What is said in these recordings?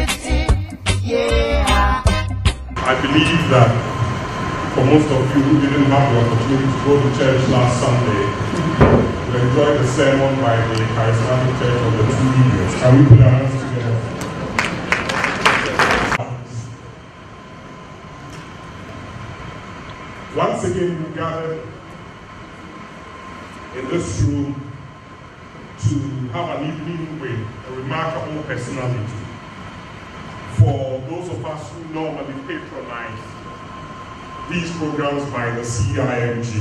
I believe that for most of you who didn't have the opportunity to go to church last Sunday, you enjoyed the sermon by the Charismatic Church of the Two Leaders. Can we put our hands together? Once again, we gathered in this room to have an evening with a remarkable personality. For those of us who normally patronize these programs by the CIMG,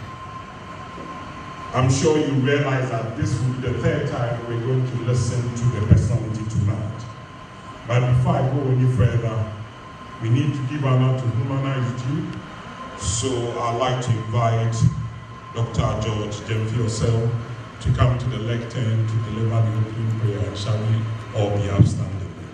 I'm sure you realize that this will be the third time we're going to listen to the personality tonight. But before I go any further, we need to give honor to whom honor is due. So I'd like to invite Dr. George Jemfi to come to the lectern to deliver the opening prayer. Shall we all be upstanding?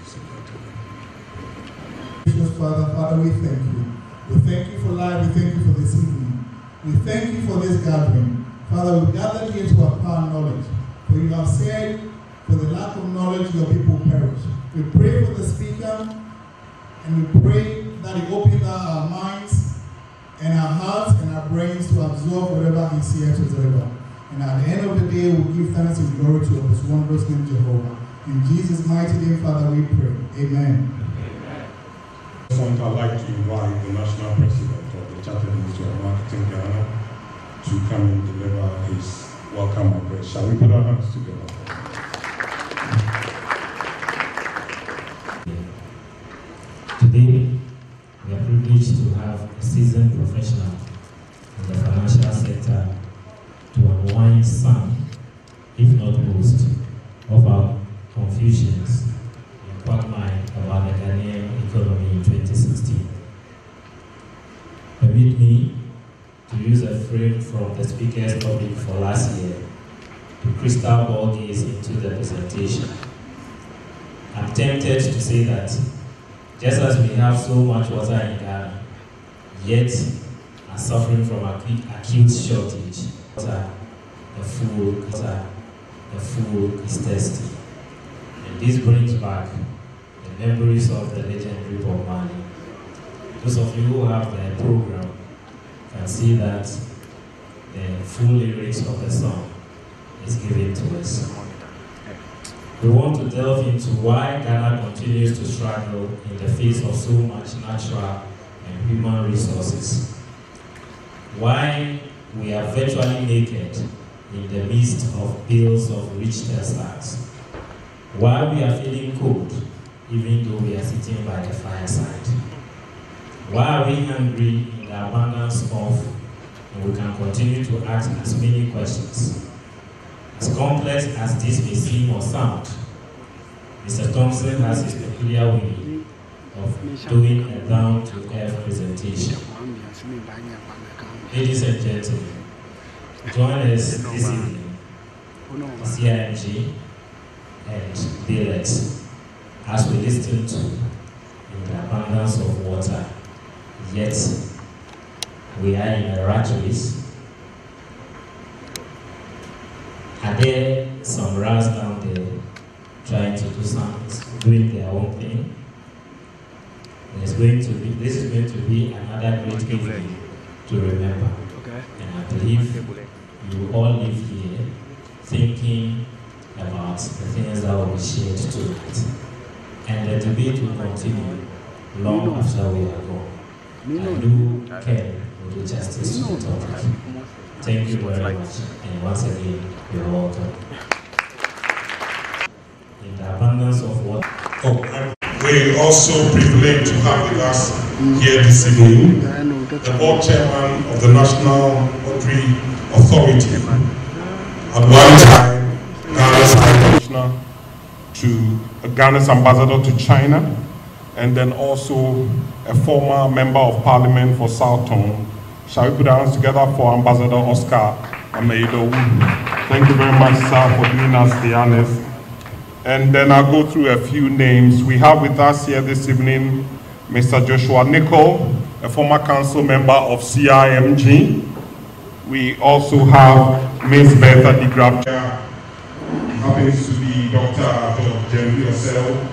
Father, we thank you. We thank you for life. We thank you for this evening. We thank you for this gathering. Father, we gathered here to acquire knowledge. For you have said, for the lack of knowledge, your people perish. We pray for the speaker, and we pray that he opens our minds and our hearts and our brains to absorb whatever he's here to deliver. And at the end of the day, we'll give thanks and glory to his wondrous name, Jehovah. In Jesus' mighty name, Father, we pray. Amen. I'd like to invite the National President of the Chartered Ministry of Marketing Ghana to come and deliver his welcome address. Shall we put our hands together? Today, we are privileged to have a seasoned professional in the financial sector to unwind some, if not most, of our confusions and quagmire about the Ghanaian economy in 2016. Permit me to use a frame from the speaker's topic for last year to crystal ball gaze into the presentation. I'm tempted to say that just as we have so much water in Ghana, yet are suffering from acute shortage, the food is thirsty. And this brings back the memories of the legendary Bob Marley. Those of you who have the program can see that the full lyrics of the song is given to us. We want to delve into why Ghana continues to struggle in the face of so much natural and human resources. Why we are virtually naked in the midst of bills of rich stars. Why we are feeling cold even though we are sitting by the fireside. Why are we hungry in the abundance of, and we can continue to ask as many questions. As complex as this may seem or sound, Mr. Thompson has his peculiar way of doing a down-to-earth presentation. Ladies and gentlemen, join us this evening, CIMG and Dalex, as we listen to in the abundance of water, yet we are in a rat race. Are there some rats down there trying to do something, doing their own thing? This is going to be another great evening to remember. And I believe you all live here thinking about the things that will be shared tonight. And the debate will continue long after we are gone. I do Ken will do justice to the topic. Thank you very much, and once again, you're welcome. In the abundance of what? We're also privileged to have with us here this evening the board chairman of the National Lottery Authority. At one time, Ghana's High Commissioner to Ghana's ambassador to China, and then also a former member of parliament for South Tone. Shall we put our hands together for Ambassador Oscar Ameido? Thank you very much, sir, for doing us the honors. And then I'll go through a few names. We have with us here this evening Mr. Joshua Nicol, a former council member of CIMG. We also have Ms. Bertha de Grab, who happens to be Dr. George Jemfi, who is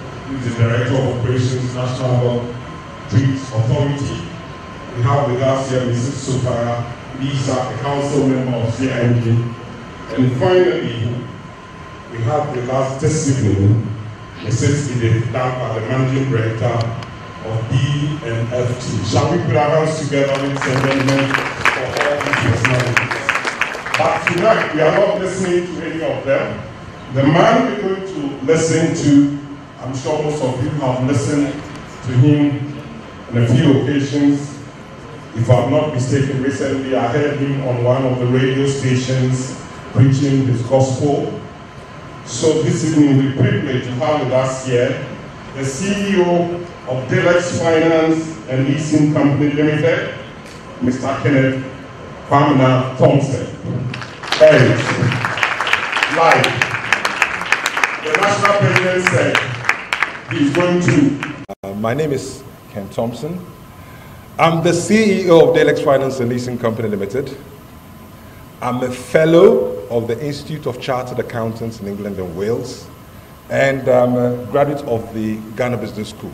the Director of Operations, National Street Authority. We have with us here Mrs. Sopara, Lisa, a council member of CIMG. And finally, we have with us this evening Mrs. Edith Dampa, the Managing Director of B&FT. Shall we put our hands together, ladies and gentlemen, for all these personalities? But tonight, we are not listening to any of them. The man we're going to listen to, I'm sure most of you have listened to him on a few occasions. If I'm not mistaken, recently I heard him on one of the radio stations preaching his gospel. So this evening we're privileged to have with us here the CEO of Dalex Finance and Leasing Company Limited, Mr. Kenneth Kwamina Thompson. And live. The National President said he's going to. My name is Ken Thompson. I'm the CEO of Dalex Finance and Leasing Company Limited. I'm a fellow of the Institute of Chartered Accountants in England and Wales, and I'm a graduate of the Ghana Business School.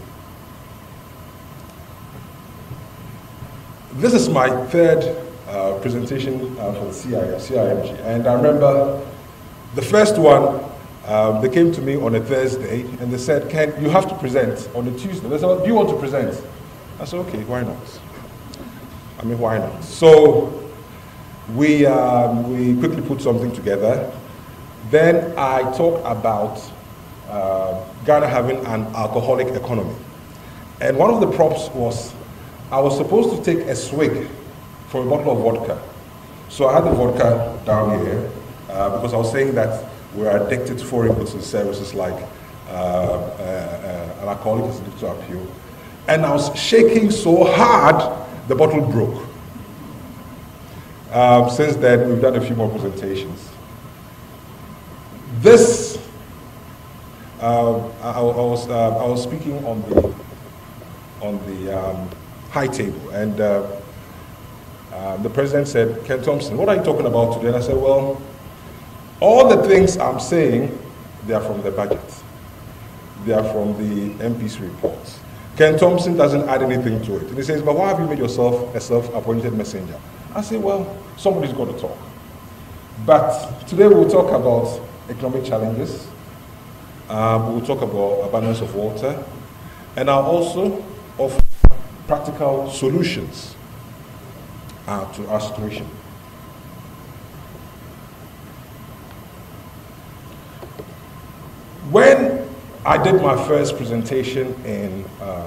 This is my third presentation for the CIMG, and I remember the first one, they came to me on a Thursday and they said, Ken, you have to present on a Tuesday. They said, well, do you want to present? I said, okay, why not? I mean, why not? So we quickly put something together. Then I talked about Ghana having an alcoholic economy. And one of the props was I was supposed to take a swig from a bottle of vodka. So I had the vodka down here because I was saying that we're addicted to foreign goods and services like an alcoholic is addicted to appeal. And I was shaking so hard, the bottle broke. Since then, we've done a few more presentations. This, I was speaking on the high table, and the president said, Ken Thompson, what are you talking about today? And I said, well, all the things I'm saying, they are from the budget. They are from the MP's reports. Ken Thompson doesn't add anything to it. And he says, but why have you made yourself a self-appointed messenger? I say, well, somebody's got to talk. But today we'll talk about economic challenges. We'll talk about abundance of water. And I'll also offer practical solutions to our situation. When I did my first presentation in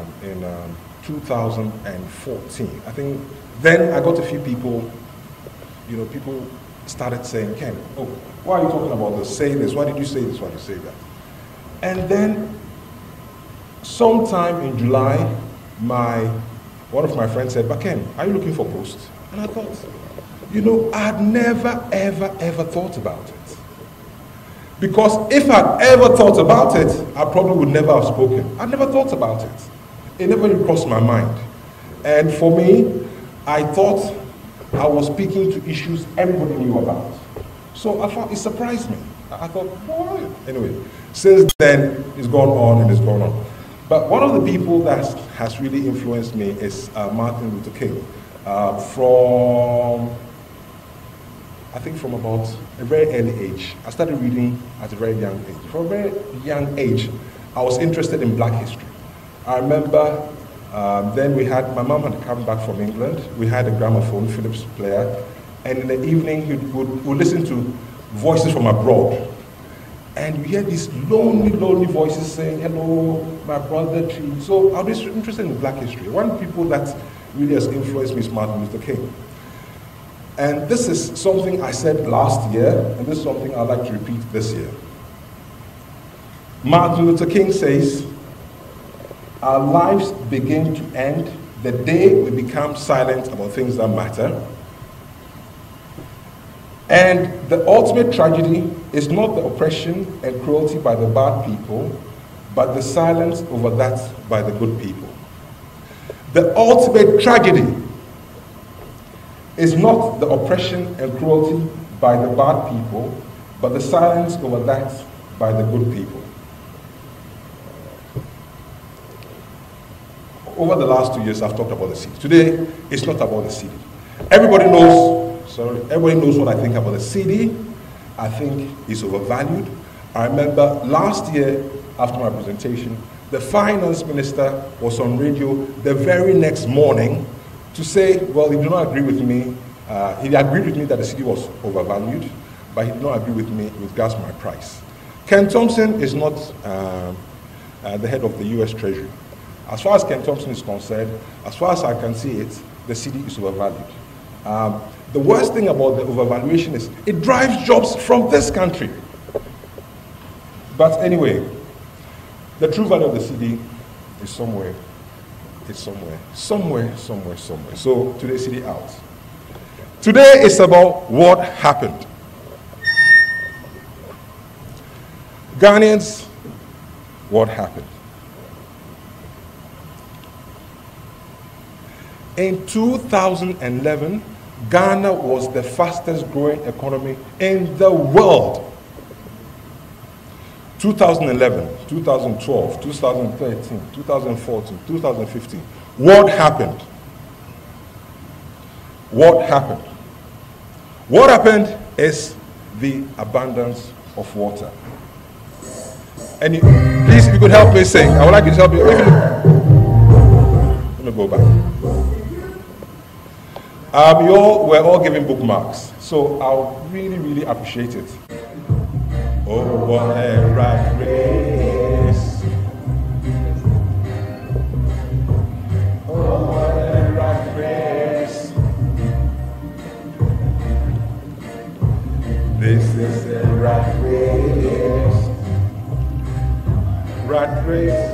2014, I think then I got a few people, people started saying, Ken, oh, why are you talking about this? Say this, why did you say this, why did you say that? And then sometime in July, one of my friends said, but Ken, are you looking for posts? And I thought, I had never, ever thought about it. Because if I'd ever thought about it, I probably would never have spoken. I never thought about it. It never really crossed my mind. And for me, I thought I was speaking to issues everybody knew about. So I thought it surprised me. I thought, what? Anyway, since then, it's gone on and it's gone on. But one of the people that has really influenced me is Martin Luther King. I think from about a very early age. I started reading at a very young age. From a very young age, I was interested in black history. I remember then my mom had come back from England. We had a gramophone, Philips player, and in the evening we'd listen to voices from abroad. And you hear these lonely voices saying, hello, my brother, tree. So I was interested in black history. One of the people that really has influenced me is Martin Luther King. And this is something I said last year, and this is something I'd like to repeat this year. Martin Luther King says, our lives begin to end the day we become silent about things that matter. And the ultimate tragedy is not the oppression and cruelty by the bad people, but the silence over that by the good people. The ultimate tragedy is not the oppression and cruelty by the bad people, but the silence over that by the good people. over the last 2 years, I've talked about the cedi. Today, it's not about the cedi. Everybody knows what I think about the cedi. I think it's overvalued. I remember last year, after my presentation, the finance minister was on radio the very next morning to say, well, he did not agree with me. He agreed with me that the cedi was overvalued, but he did not agree with me with regards to my price. Ken Thompson is not the head of the US Treasury. As far as Ken Thompson is concerned, as far as I can see it, the cedi is overvalued. The worst thing about the overvaluation is it drives jobs from this country. But anyway, the true value of the cedi is somewhere. It's somewhere. So today's cedi out. Today is about what happened. Ghanaians, what happened? In 2011, Ghana was the fastest growing economy in the world. 2011, 2012, 2013, 2014, 2015. What happened? What happened? What happened is the abundance of water. And please, if you could help me sing, I would like you to help me. Let me go back. We're all giving bookmarks, so I'll really appreciate it. Oh, what a rat race! Oh, what a rat race! This is a rat race. Rat race.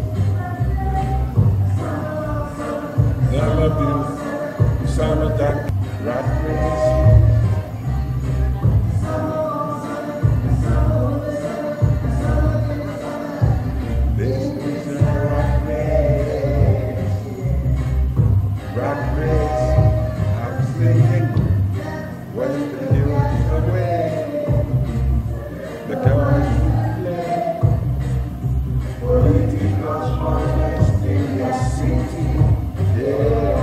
Never been son of that rat race. This is a rat race. Rat race. I'm singing when the news is away. The cars play. Political honest in your city. Yeah.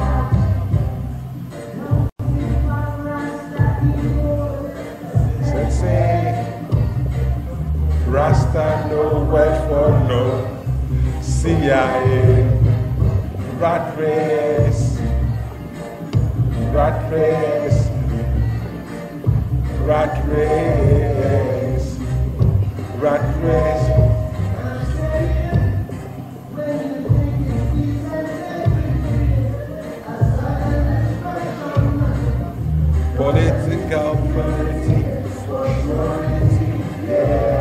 Rasta no word for no CIA. Rat race. Rat race. Rat race. Rat race. Political purity for surety, yeah.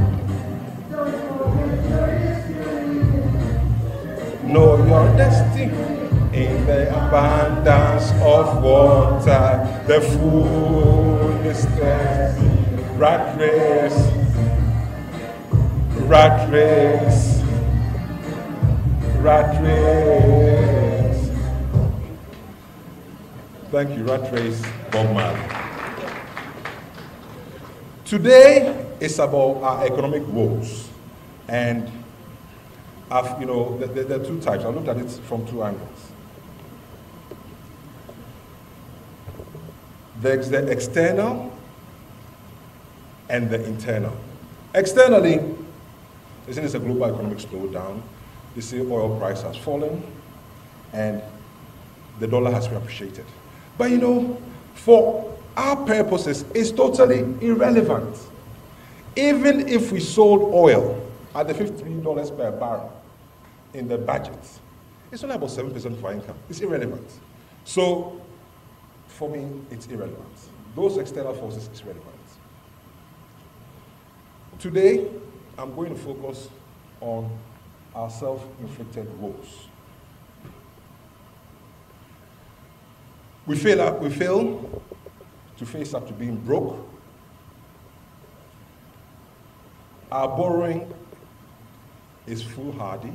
Know your destiny in the abundance of water. The food is thirsty. Rat race. Rat race. Rat race. Thank you, rat race, Bob Marley. Today is about our economic woes, and there are two types. I looked at it from two angles. There's the external and the internal. Externally, isn't this a global economic slowdown? You see oil price has fallen and the dollar has been appreciated. But for our purposes, it's totally irrelevant. Even if we sold oil at the $15 per barrel in the budget, it's only about 7% of our income. It's irrelevant. So, for me, it's irrelevant. Those external forces is relevant. Today, I'm going to focus on our self-inflicted woes. We fail to face up to being broke. Our borrowing is foolhardy.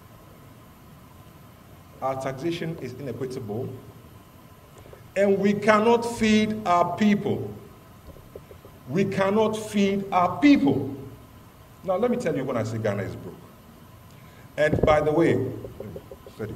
Our taxation is inequitable. And we cannot feed our people. We cannot feed our people. Now, let me tell you when I say Ghana is broke. And by the way, Steady.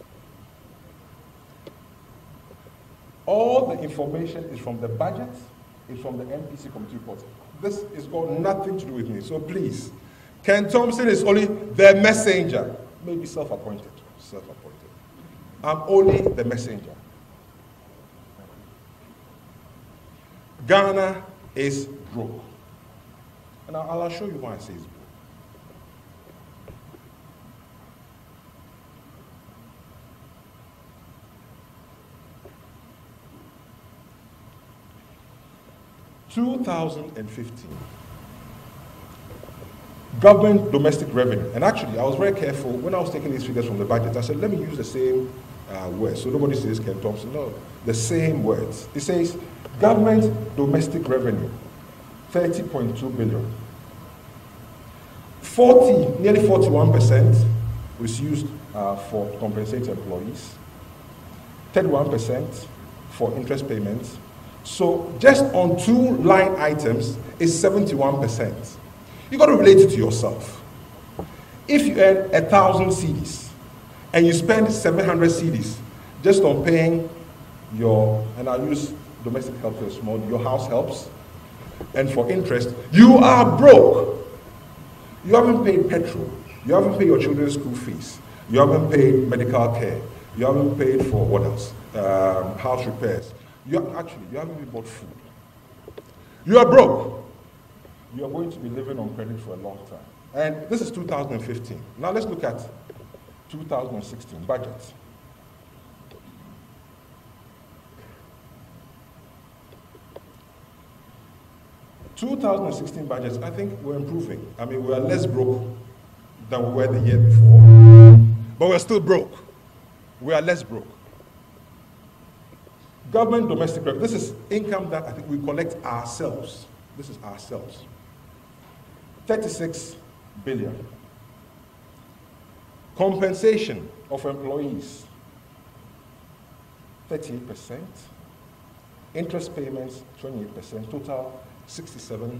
All the information is from the budget, it's from the MPC committee report. This has got nothing to do with me, so please. Ken Thompson is only the messenger, maybe self-appointed. I'm only the messenger. Ghana is broke. And I'll show you why I say it's broke. In 2015, government domestic revenue, and actually I was very careful when I was taking these figures from the budget. I said, let me use the same words, so nobody says Ken Thompson. No, the same words. It says government domestic revenue, 30.2 billion. Nearly 41% was used for compensate employees, 31% for interest payments. So just on two line items is 71%. You got to relate it to yourself. If you earn 1,000 cedis and you spend 700 cedis just on paying your, and I'll use domestic help for small, your house helps, and for interest, you are broke. You haven't paid petrol. You haven't paid your children's school fees. You haven't paid medical care. You haven't paid for what else? House repairs. You haven't even bought food. You are broke. You are going to be living on credit for a long time. And this is 2015. Now let's look at 2016 budget. (2016) budgets, I think we're improving. I mean, we are less broke than we were the year before. But we're still broke. We are less broke. Government domestic revenue. This is income that I think we collect ourselves. This is ourselves. 36 billion. Compensation of employees, 38%. Interest payments, 28%. Total, 67%.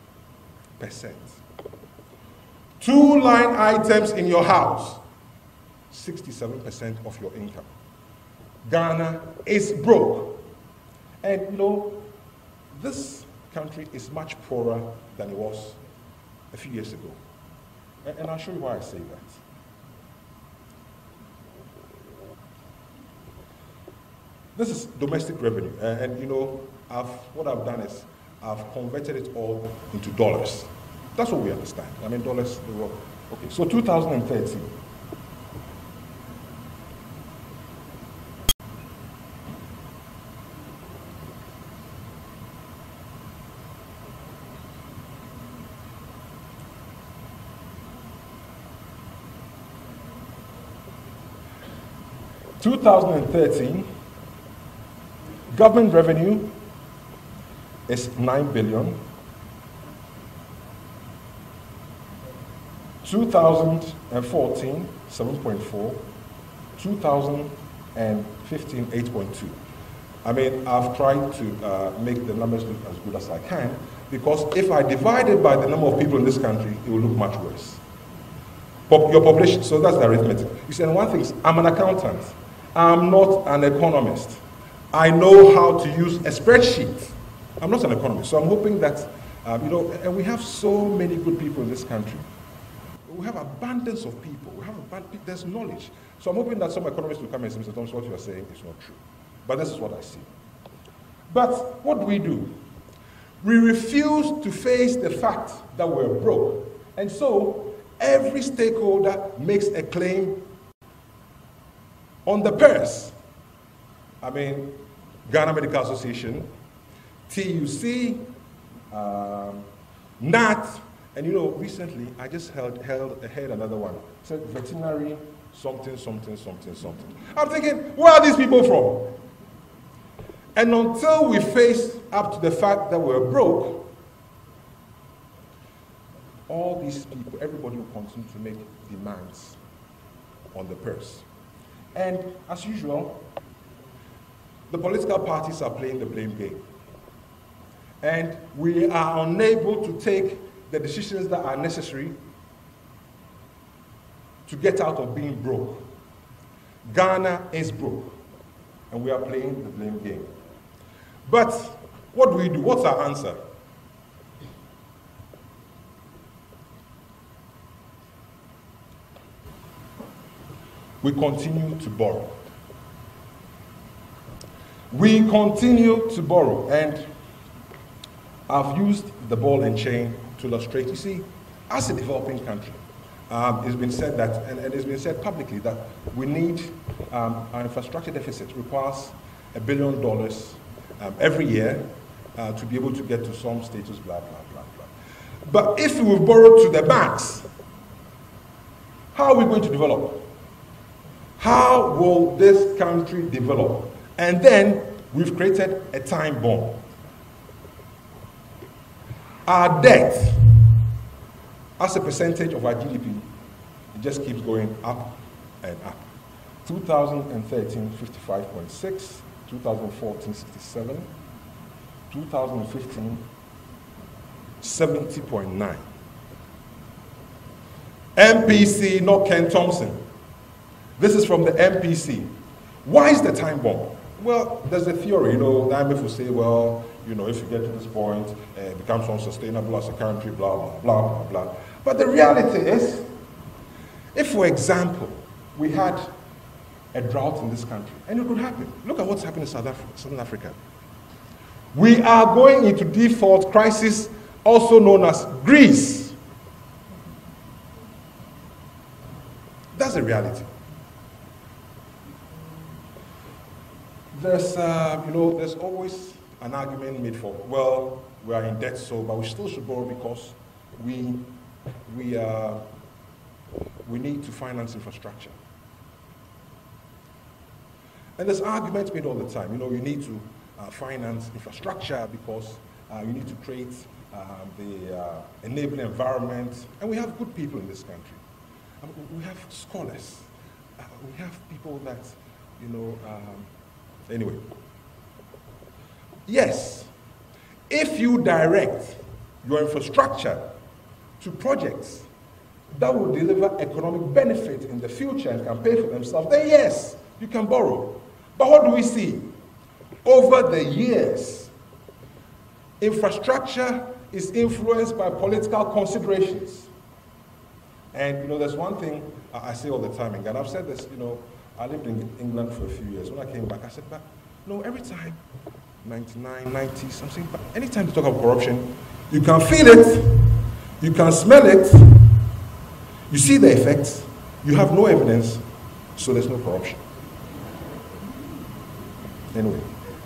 Two line items in your house, 67% of your income. Ghana is broke. And you know, this country is much poorer than it was a few years ago. And I'll show you why I say that. This is domestic revenue. And you know, what I've done is I've converted it all into dollars. That's what we understand. I mean, dollars, they were, okay, so 2013. Government revenue is 9 billion. 2014, 7.4. 2015, 8.2. I mean, I've tried to make the numbers look as good as I can, because if I divide it by the number of people in this country, it will look much worse. Your population, so that's the arithmetic. You see, and one thing is, I'm an accountant. I'm not an economist. I know how to use a spreadsheet. I'm not an economist, so I'm hoping that, you know, and we have so many good people in this country. We have abundance of people. There's knowledge. So I'm hoping that some economists will come and say, Mr. Thompson, what you are saying is not true. But this is what I see. But what do? We refuse to face the fact that we're broke. And so every stakeholder makes a claim on the purse. I mean, Ghana Medical Association, TUC, NAT, and you know, recently I just heard another one. It said veterinary something. I'm thinking, where are these people from? And until we face up to the fact that we're broke, all these people, everybody will continue to make demands on the purse. And as usual, the political parties are playing the blame game. And we are unable to take the decisions that are necessary to get out of being broke. Ghana is broke, and we are playing the blame game. But what do we do? What's our answer? We continue to borrow. We continue to borrow, and I've used the ball and chain to illustrate. You see, as a developing country, it's been said that, and it's been said publicly, that we need, our infrastructure deficit requires $1 billion every year to be able to get to some status, blah, blah, blah, blah. But if we borrow to the banks, how are we going to develop? How will this country develop? And then we've created a time bomb. Our debt, as a percentage of our GDP, it just keeps going up and up. 2013, 55.6, 2014, 67, 2015, 70.9. MPC, not Kenneth Thompson. This is from the MPC. Why is the time bomb? Well, there's a theory, the IMF will say, well, if you get to this point, it becomes unsustainable as a country, blah, blah, blah, blah, blah. But the reality is, if, for example, we had a drought in this country, and it could happen. Look at what's happening in Southern Africa. We are going into default crisis, also known as Greece. That's the reality. There's, there's always an argument made for, well, we are in debt, but we still should borrow because we need to finance infrastructure. And there's arguments made all the time. You need to finance infrastructure because you need to create the enabling environment. And we have good people in this country. We have scholars. We have people that, anyway. Yes, if you direct your infrastructure to projects that will deliver economic benefit in the future and can pay for themselves, then yes, you can borrow. But what do we see? Over the years, infrastructure is influenced by political considerations. And there's one thing I say all the time in Ghana. I've said this, I lived in England for a few years. When I came back, I said, but every time, 99, 90, something, but anytime you talk about corruption, you can feel it, you can smell it, you see the effects, you have no evidence, so there's no corruption. Anyway.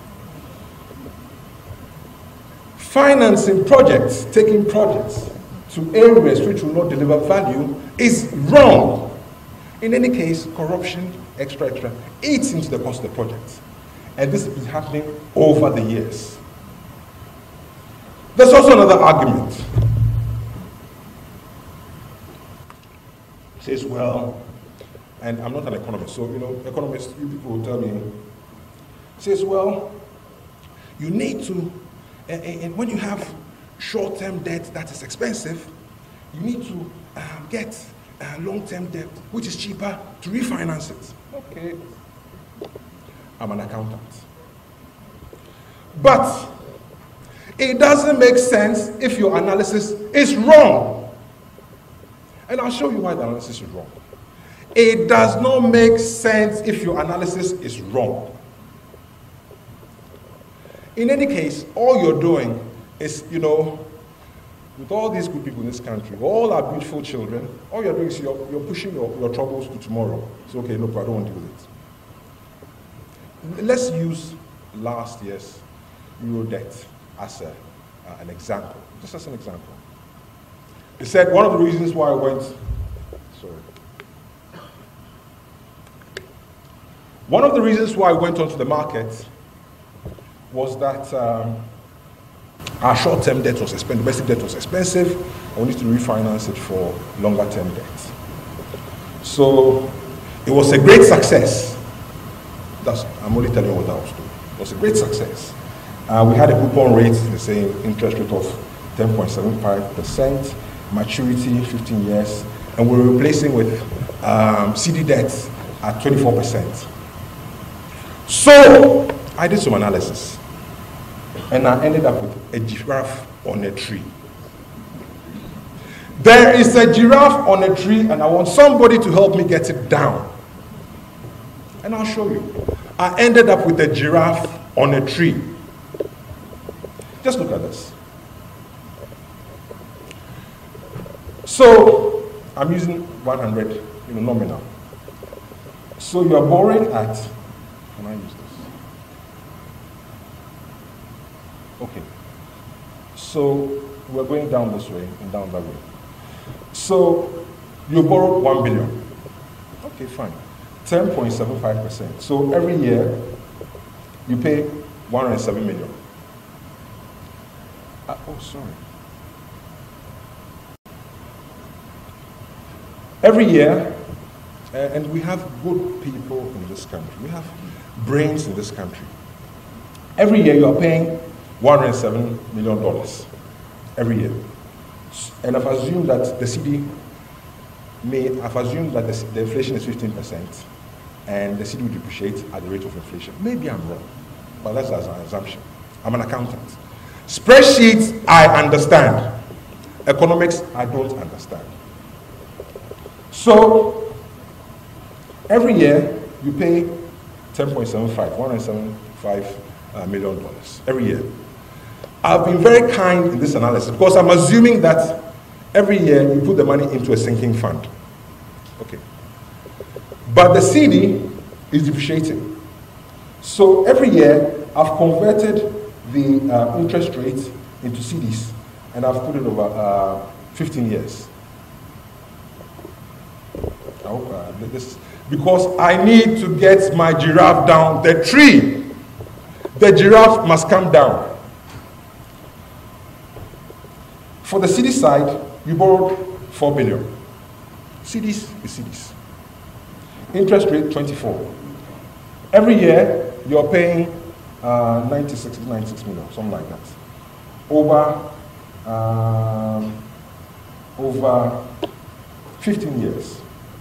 Financing projects, taking projects to areas which will not deliver value is wrong. In any case, corruption, extra, eats into the cost of the project. And this has been happening over the years. There's also another argument. It says, well, and I'm not an economist, so economists, you people will tell me, says, well, you need to, and when you have short-term debt that is expensive, you need to get long-term debt, which is cheaper, to refinance it. Okay. I'm an accountant. But it doesn't make sense if your analysis is wrong. And I'll show you why the analysis is wrong. It does not make sense if your analysis is wrong. In any case, all you're doing is, with all these good people in this country, all our beautiful children, all you're doing is you're pushing your troubles to tomorrow. It's okay, no, I don't want to deal with it. Let's use last year's Euro debt as an example, just as an example. He said one of the reasons why I went, one of the reasons why I went onto the market was that our short-term debt was expensive, domestic debt was expensive, and we need to refinance it for longer-term debt. So it was a great success. I'm only telling you what I was doing. It was a great success. We had a coupon rate, the same interest rate of 10.75%, maturity 15 years, and we were replacing with CD debts at 24%. So I did some analysis, and I ended up with a giraffe on a tree. There is a giraffe on a tree, and I want somebody to help me get it down. And I'll show you. I ended up with a giraffe on a tree. Just look at this. So I'm using 100, nominal. So you are borrowing at, can I use this? Okay. So we're going down this way and down that way. So you borrowed 1 billion. Okay, fine. 10.75%. So every year you pay 107 million. Oh, sorry. Every year, and we have good people in this country. We have brains in this country. Every year you are paying $107 million. Every year. And I've assumed that the CD I've assumed that the inflation is 15% and the CD will depreciate at the rate of inflation. Maybe I'm wrong, but that's an assumption. I'm an accountant. Spreadsheets, I understand. Economics, I don't understand. So, every year, you pay 10.75, $175 million every year. I've been very kind in this analysis because I'm assuming that every year you put the money into a sinking fund. Okay. But the CD is depreciating. So every year, I've converted the interest rate into CDs, and I've put it over 15 years. I hope this, because I need to get my giraffe down the tree. The giraffe must come down. For the CD side, you borrowed 4 billion. CDs is CDs. Interest rate 24. Every year, you're paying 96 million, something like that. Over 15 years.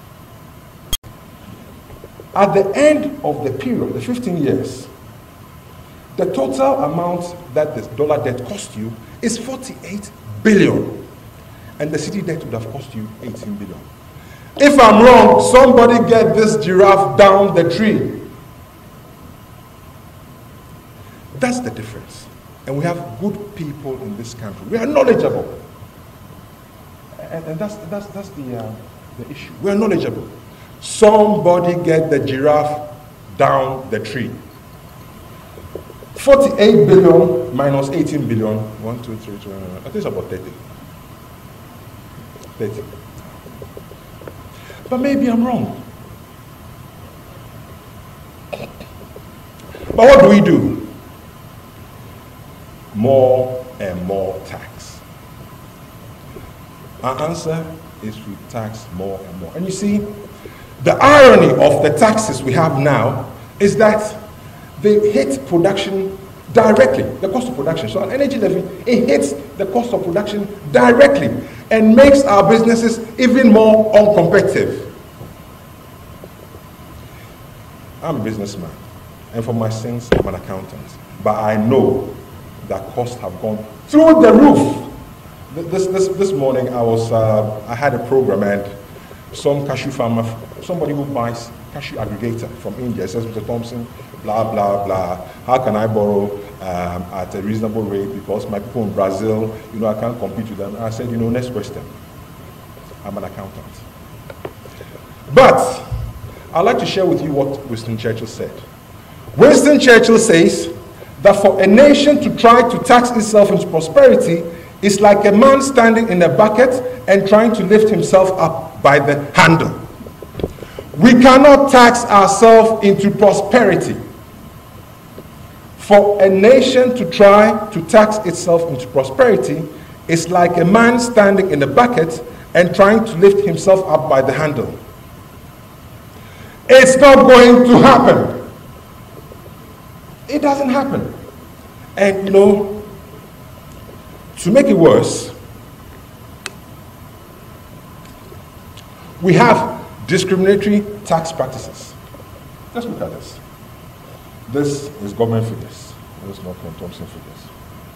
At the end of the period, the 15 years, the total amount that the dollar debt cost you is 48 billion. And the city debt would have cost you 18 billion. If I'm wrong, somebody get this giraffe down the tree. That's the difference. And we have good people in this country. We are knowledgeable. And that's the issue. We are knowledgeable. Somebody get the giraffe down the tree. 48 billion minus 18 billion. 1, 2, 3, 4, I think it's about 30. 30. But maybe I'm wrong. But what do we do? More and more tax. Our answer is we tax more and more. And you see, the irony of the taxes we have now is that they hit production directly, the cost of production. So an energy levy, it hits the cost of production directly and makes our businesses even more uncompetitive. I'm a businessman, and for my sins, I'm an accountant. But I know that costs have gone through the roof. This morning, I had a program, and some cashew farmer, somebody who buys cashew aggregator from India, says, Mr. Thompson, blah, blah, blah. How can I borrow at a reasonable rate because my people in Brazil, I can't compete with them. And I said, next question. I'm an accountant. But I'd like to share with you what Winston Churchill said. Winston Churchill says that for a nation to try to tax itself into prosperity is like a man standing in a bucket and trying to lift himself up by the handle. We cannot tax ourselves into prosperity. For a nation to try to tax itself into prosperity is like a man standing in a bucket and trying to lift himself up by the handle. It's not going to happen. It doesn't happen. And to make it worse, we have discriminatory tax practices. Just look at this. This is government figures. This is not Kenneth Thompson figures.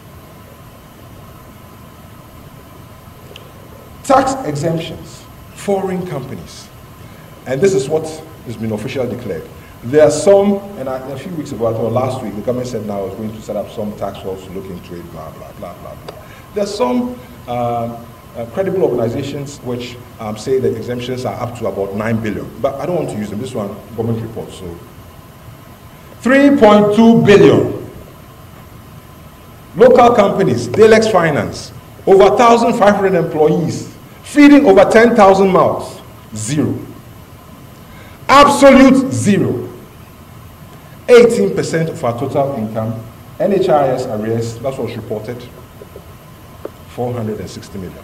Tax exemptions, foreign companies. And this is what has been officially declared. There are some, and a few weeks ago, or last week, the government said now it's going to set up some tax force to look into it, blah, blah, blah, blah, blah. There are some credible organizations which say that exemptions are up to about 9 billion. But I don't want to use them. This one, government report, so 3.2 billion. Local companies, Dalex Finance, over 1,500 employees, feeding over 10,000 mouths, zero. Absolute zero. 18% of our total income, NHIS arrears, that's what's reported, 460 million.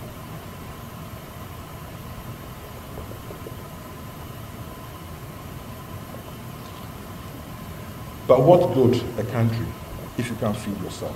But what good a country if you can't feed yourself?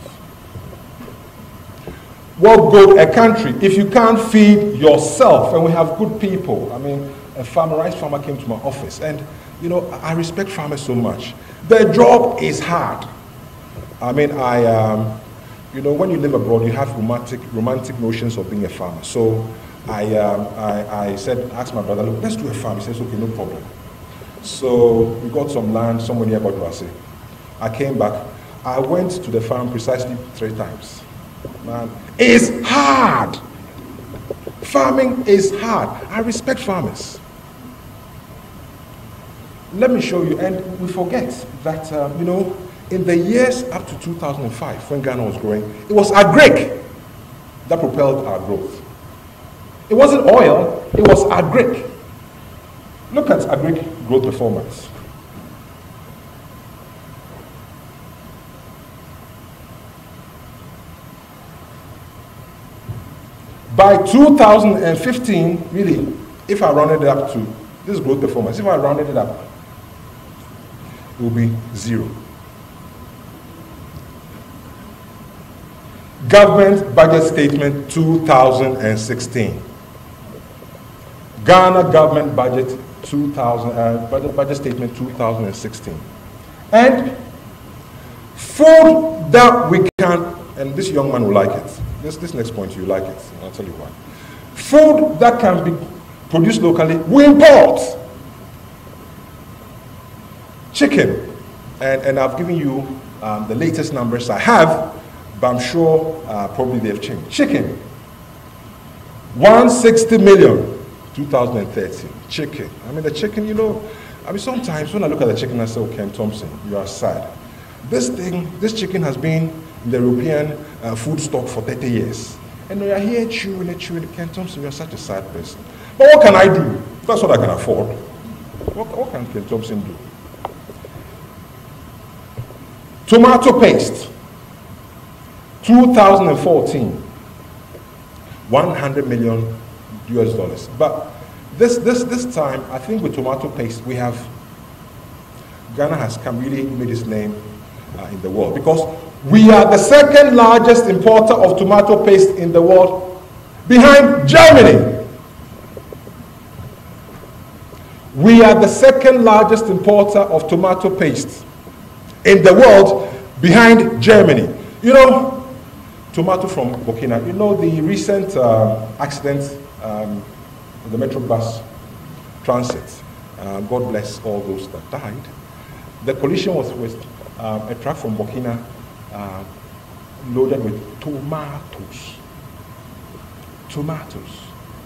What good a country if you can't feed yourself? And we have good people. I mean, a rice farmer came to my office, and you know, I respect farmers so much. Their job is hard. I mean, you know, when you live abroad, you have romantic notions of being a farmer. So I asked my brother, look, let's do a farm. He says, okay, no problem. So we got some land somewhere near Boduasi. I came back. I went to the farm precisely 3 times. Man, it's hard. Farming is hard. I respect farmers. Let me show you, and we forget that, you know, in the years up to 2005, when Ghana was growing, it was agric that propelled our growth. It wasn't oil, it was agric. Look at agric growth performance. By 2015, really, if I rounded it up to this growth performance, if I rounded it up, it will be 0. Government Budget Statement 2016. Ghana Government Budget Budget Statement 2016. And food that we can, and this young man will like it. This next point, you like it. I'll tell you why. Food that can be produced locally, we import. Chicken, and I've given you the latest numbers I have, but I'm sure probably they've changed. Chicken, 160 million, 2013. Chicken. I mean, the chicken, you know, I mean, sometimes when I look at the chicken, I say, oh, Kenneth Thompson, you are sad. This chicken has been in the European food stock for 30 years. And we are here chewing and chewing. Kenneth Thompson, you are such a sad person. But what can I do? That's what I can afford. What can Kenneth Thompson do? Tomato paste, 2014, 100 million US dollars. But this time, I think with tomato paste, Ghana has really made its name in the world, because we are the second largest importer of tomato paste in the world, behind Germany. We are the second largest importer of tomato paste in the world, behind Germany. You know, tomato from Burkina. You know the recent accident in the Metro bus transit. God bless all those that died. The collision was with a truck from Burkina loaded with tomatoes. Tomatoes.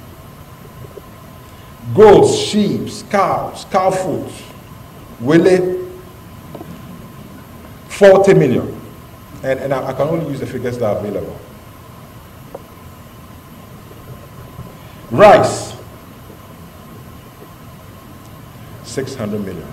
Goats, sheep, cows, cow food. Wele, 40 million. And I can only use the figures that are available. Rice, 600 million.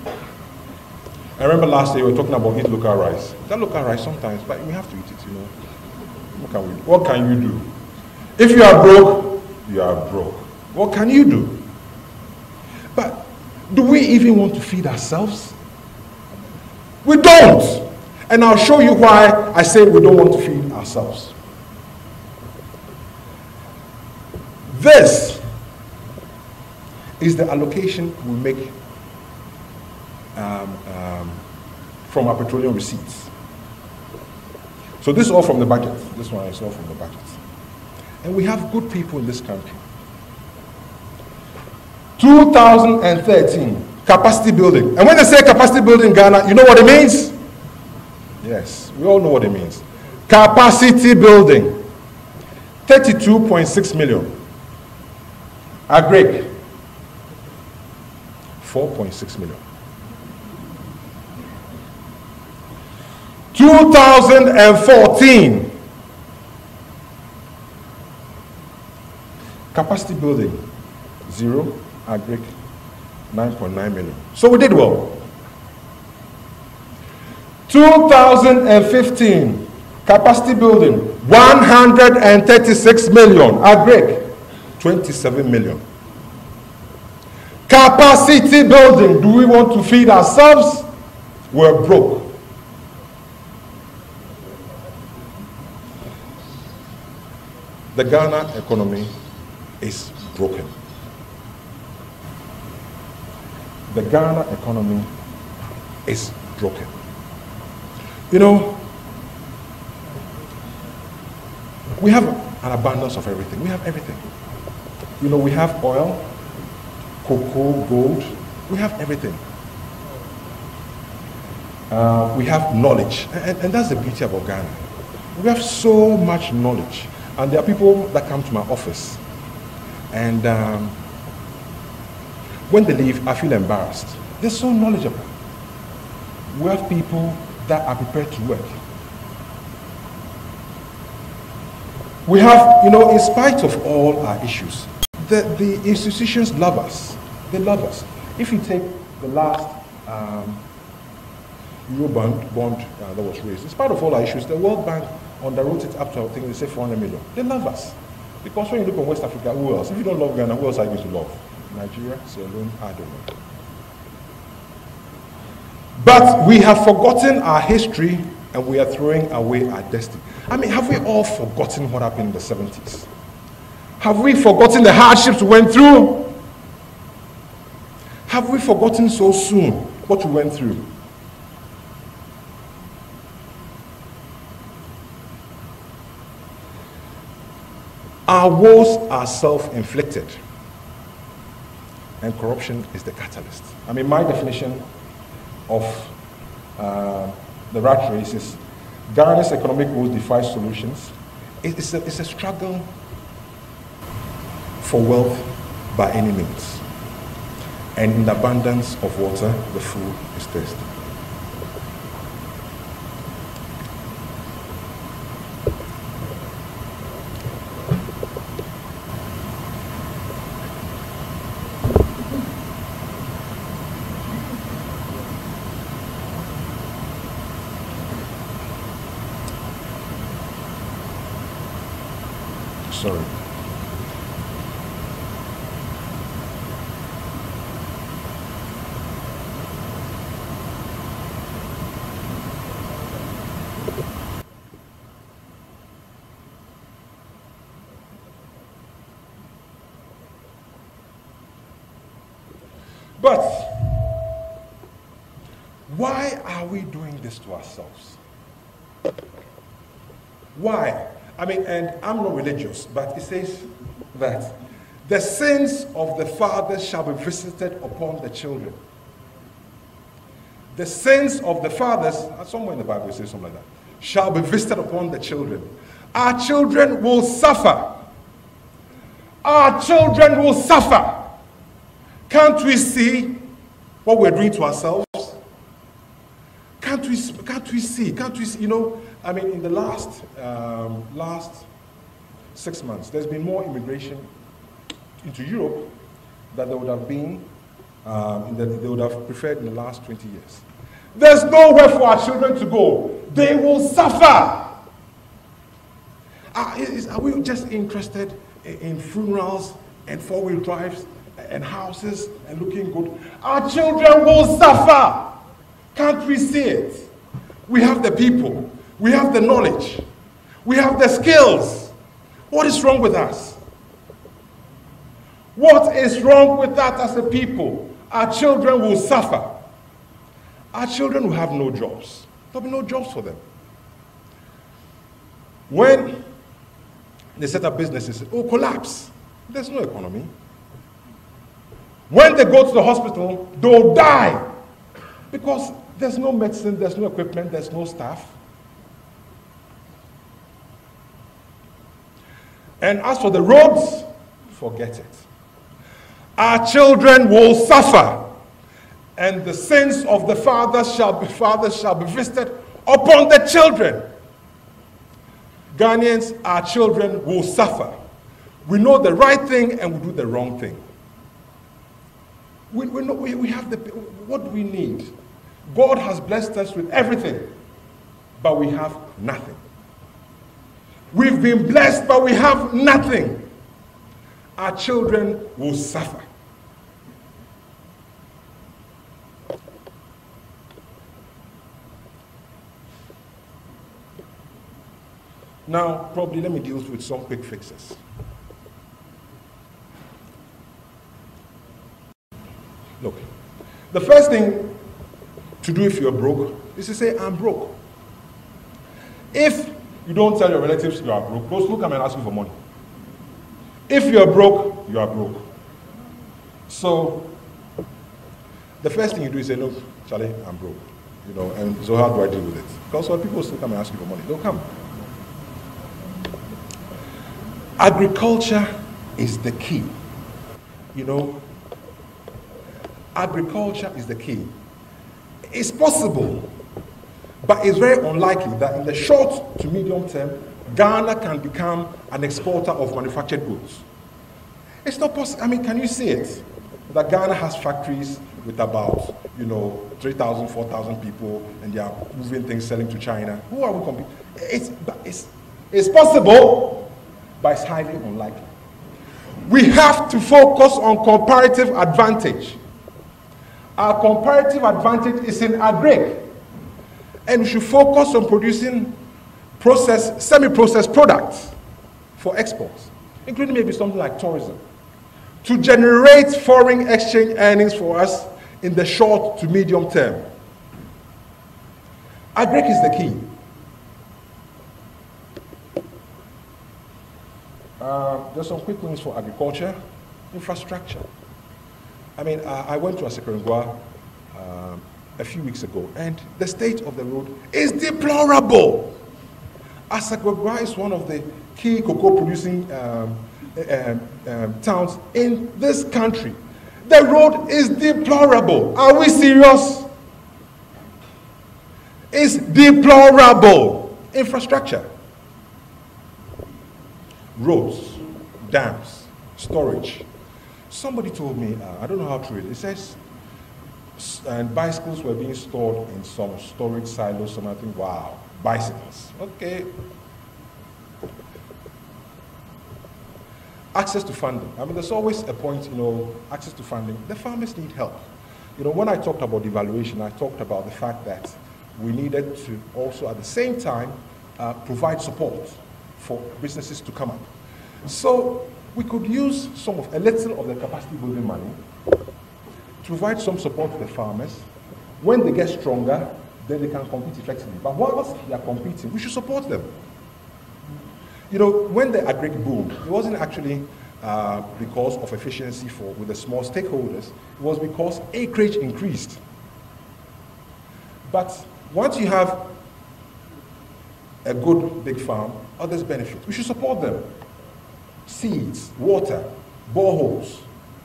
I remember last year we were talking about eat local rice. That local rice sometimes, but we have to eat it, you know. What can you do? If you are broke, you are broke. What can you do? But do we even want to feed ourselves? We don't. And I'll show you why I say we don't want to feed ourselves. This is the allocation we make from our petroleum receipts. So this is all from the budget. This one is all from the budget. And we have good people in this country. 2013, capacity building. And when they say capacity building in Ghana, you know what it means? Yes, we all know what it means. Capacity building. 32.6 million. Agric. 4.6 million. 2014. Capacity building. 0. Agric. 9.9 million. So we did well. 2015. Capacity building. 136 million. Agric. 27 million. Capacity building. Do we want to feed ourselves? We're broke. The Ghana economy is broken. The Ghana economy is broken. You know, we have an abundance of everything. We have everything. You know, we have oil, cocoa, gold. We have everything. We have knowledge. And that's the beauty about Ghana. We have so much knowledge. And there are people that come to my office. And when they leave, I feel embarrassed. They're so knowledgeable. We have people that are prepared to work. We have, you know, in spite of all our issues, the institutions love us. They love us. If you take the last Euro bond that was raised, in spite of all our issues, the World Bank underwrote it up to, I think they say 400 million. They love us. Because when you look at West Africa, who else? If you don't love Ghana, who else are you going to love? Nigeria, Sierra Leone, I don't know. But we have forgotten our history and we are throwing away our destiny. I mean, have we all forgotten what happened in the 70s? Have we forgotten the hardships we went through? Have we forgotten so soon what we went through? Our woes are self-inflicted, and corruption is the catalyst. I mean, my definition of the rat race is Ghana's economic woes defy solutions. It's a struggle for wealth by any means. And in the abundance of water, the fool is thirsty. Sorry. But why are we doing this to ourselves? Why? I mean, and I'm not religious, but it says that the sins of the fathers shall be visited upon the children. The sins of the fathers, somewhere in the Bible it says something like that, shall be visited upon the children. Our children will suffer. Our children will suffer. Can't we see what we're doing to ourselves? Can't we see, you know, I mean, in the last 6 months, there's been more immigration into Europe than there would have been, that they would have preferred in the last 20 years. There's nowhere for our children to go. They will suffer. Are we just interested in funerals and four-wheel drives and houses and looking good? Our children will suffer. Can't we see it? We have the people. We have the knowledge. We have the skills. What is wrong with us? What is wrong with that as a people? Our children will suffer. Our children will have no jobs. There'll be no jobs for them. When they set up businesses, it will collapse. There's no economy. When they go to the hospital, they'll die because there's no medicine, there's no equipment, there's no staff. And as for the roads, forget it. Our children will suffer, and the sins of the fathers shall be visited upon the children. Ghanaians, our children will suffer. We know the right thing and we do the wrong thing. We have what we need. God has blessed us with everything, but we have nothing. We've been blessed, but we have nothing. Our children will suffer. Now, probably let me deal with some quick fixes. Look, the first thing to do if you're broke is to say, I'm broke. If you don't tell your relatives you are broke, those will come and ask you for money. If you're broke, you are broke. So, the first thing you do is say, look, Charlie, I'm broke. You know, and so how do I deal with it? Because when people still come and ask you for money, they'll come. Agriculture is the key. You know, agriculture is the key. It's possible, but it's very unlikely that in the short to medium term, Ghana can become an exporter of manufactured goods. It's not possible. I mean, can you see it? That Ghana has factories with about, 3,000, 4,000 people, and they are moving things, selling to China. Who are we competing? It's possible, but it's highly unlikely. We have to focus on comparative advantage. Our comparative advantage is in agri, and we should focus on producing semi-processed products for exports, including maybe something like tourism, to generate foreign exchange earnings for us in the short to medium term. Agri is the key. There's some quick wins for agriculture. Infrastructure. I mean, I went to Asekrangwa a few weeks ago, and the state of the road is deplorable. Asekrangwa is one of the key cocoa producing towns in this country. The road is deplorable. Are we serious? It's deplorable. Infrastructure. Roads, dams, storage. Somebody told me, I don't know how true it is, it says, and bicycles were being stored in some storage silos, and I think, wow, bicycles. Okay. Access to funding. I mean, there's always a point, access to funding. The farmers need help. When I talked about devaluation, I talked about the fact that we needed to also, at the same time, provide support for businesses to come up. So we could use a little of the capacity building money to provide some support to the farmers. When they get stronger, then they can compete effectively. But whilst they are competing, we should support them. When the agri boomed, it wasn't actually because of efficiency with the small stakeholders. It was because acreage increased. But once you have a good big farm, others benefit. We should support them. Seeds, water, boreholes.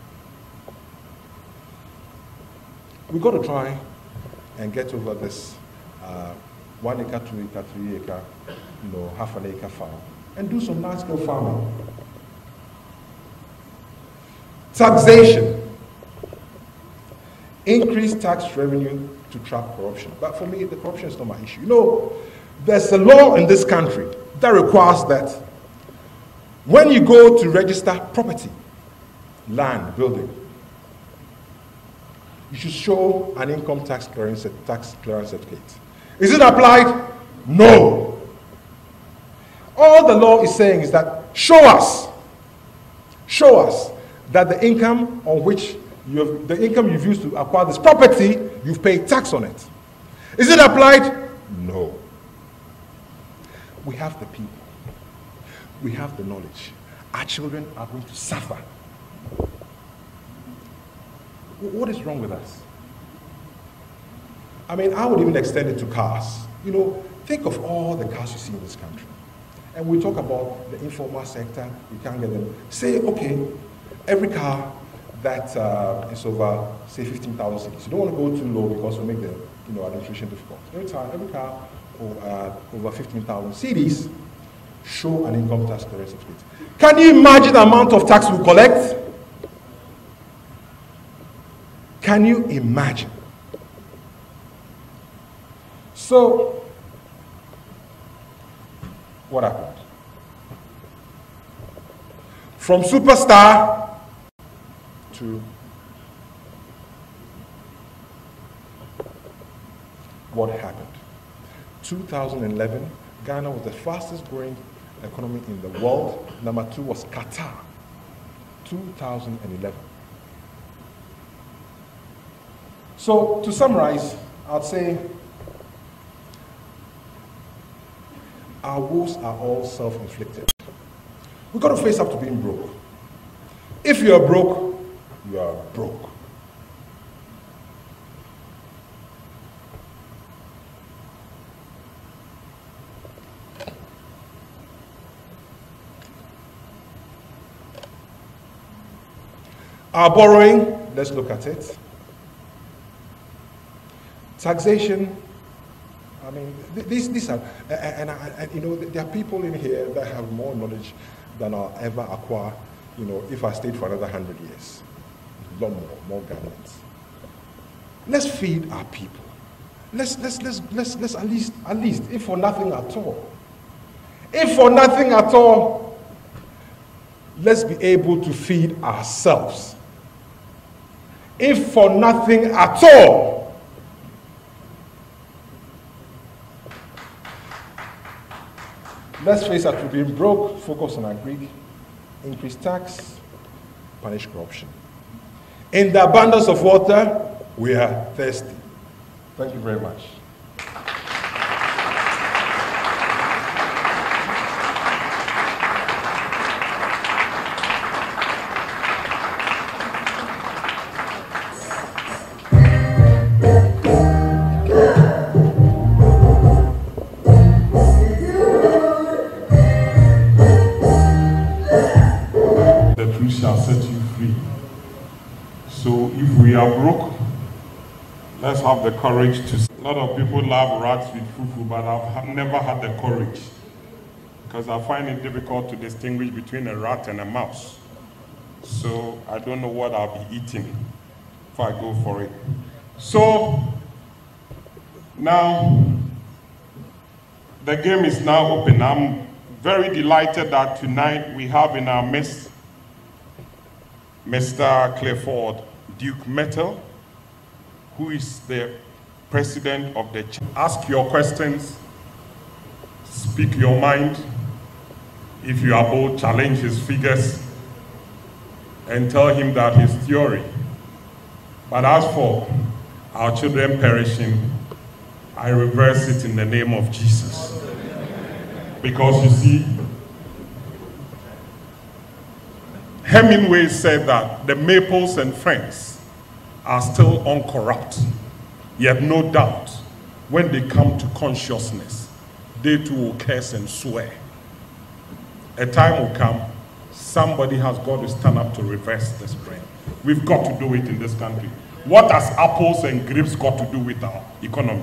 We've got to try and get over this 1 acre, 2 acre, 3 acre, half an acre farm, and do some large-scale farming. Taxation. Increase tax revenue to trap corruption. But for me, the corruption is not my issue. There's a law in this country that requires that when you go to register property, land, building, you should show an income tax clearance certificate. Is it applied? No. All the law is saying is that show us that the income on which the income you've used to acquire this property, you've paid tax on it. Is it applied? No. We have the people. We have the knowledge. Our children are going to suffer. What is wrong with us? I mean, I would even extend it to cars. You know, think of all the cars you see in this country. And we talk about the informal sector, you can't get them. Say, okay, every car that is over, say, 15,000 cedis. You don't want to go too low because it will make the administration difficult. Every car over 15,000 cedis show an income tax clearance certificate. Can you imagine the amount of tax we collect? Can you imagine? So, what happened? From superstar to what happened? 2011, Ghana was the fastest growing economy in the world. Number 2 was Qatar. 2011. So, to summarize, I'd say our woes are all self-inflicted. We've got to face up to being broke. If you are broke, you are broke. Our borrowing, let's look at it. Taxation, I mean, these are, and you know, there are people in here that have more knowledge than I'll ever acquire, you know, if I stayed for another 100 years. A lot more Ghanaians. Let's feed our people. Let's at least, if for nothing at all, let's be able to feed ourselves. If for nothing at all, let's face up to being broke, focus on our Greek, increase tax, punish corruption. In the abundance of water, we are thirsty. Thank you very much. We are broke. Let's have the courage to. A lot of people love rats with fufu, but I've never had the courage because I find it difficult to distinguish between a rat and a mouse. So I don't know what I'll be eating if I go for it. So now the game is now open. I'm very delighted that tonight we have in our midst Mr. Clifford Duke Metal, who is the president of the church. Ask your questions, speak your mind. If you are bold, challenge his figures and tell him that his theory. But as for our children perishing, I reverse it in the name of Jesus. Because you see, Hemingway said that the maples and ferns are still uncorrupt, yet no doubt when they come to consciousness, they too will curse and swear. A time will come, somebody has got to stand up to reverse this trend. We've got to do it in this country. What has apples and grapes got to do with our economy?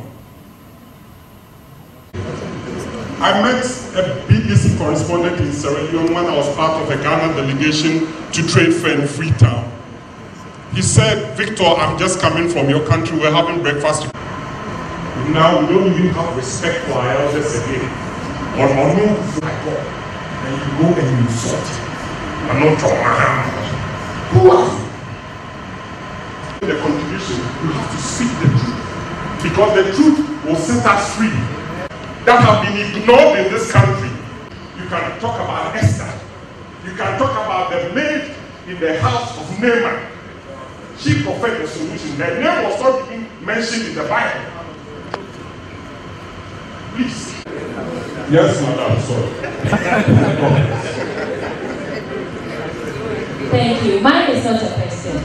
I met a BBC correspondent in Sierra Leone when I was part of a Ghana delegation to trade fair in Freetown. He said, Victor, I'm just coming from your country, we're having breakfast. Now we don't even have respect for our elders again. And you go and you insult. I'm not talking. Who are you? The contribution, you have to speak the truth. Because the truth will set us free. That have been ignored in this country. You can talk about Esther. You can talk about the maid in the house of Naaman. She provided the solution. Her name was not even mentioned in the Bible. Please. Yes, madam, sorry. Thank you. Mine is not a question.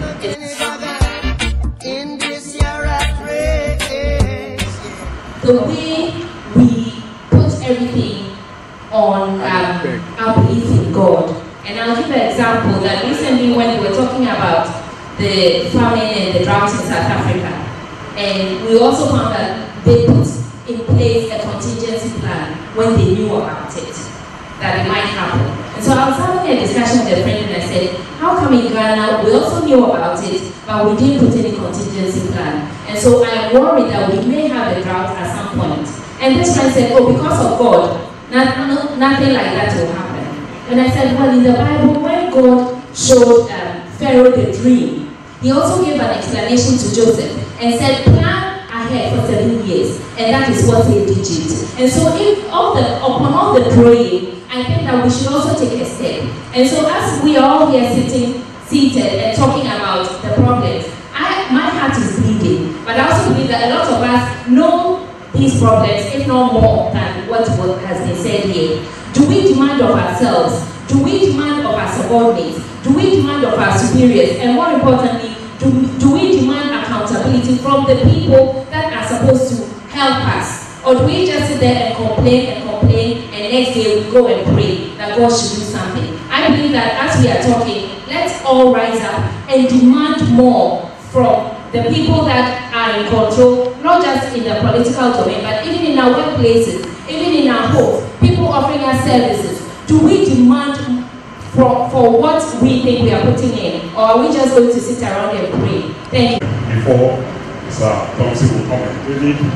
The way we put everything on our belief in God. And I'll give an example that recently when we were talking about the famine and the drought in South Africa, and we also found that they put in place a contingency plan when they knew about it, that it might happen. And so I was having a discussion with a friend and I said, how come in Ghana we also knew about it, but we didn't put any contingency plan? And so I am worried that we may have a drought at some point. And this friend said, oh, because of God, nothing like that will happen. And I said, well, in the Bible, when God showed Pharaoh the dream, he also gave an explanation to Joseph and said, plan ahead for 7 years. And that is what he did. And so if upon all the praying, I think that we should also take a step. And so as we are all here seated and talking about the problems, my heart is bleeding. But I also believe that a lot of us know these problems, if not more than what has been said here. Do we demand of ourselves? Do we demand of our subordinates? Do we demand of our superiors? And more importantly, do we demand accountability from the people that are supposed to help us? Or do we just sit there and complain, and next day we go and pray that God should do something? I believe that as we are talking, let's all rise up and demand more from the people that are in control, not just in the political domain, but even in our workplaces, even in our homes, people offering us services. Do we demand for what we think we are putting in, or are we just going to sit around and pray? Thank you. Before Mr. Thompson will come and read it.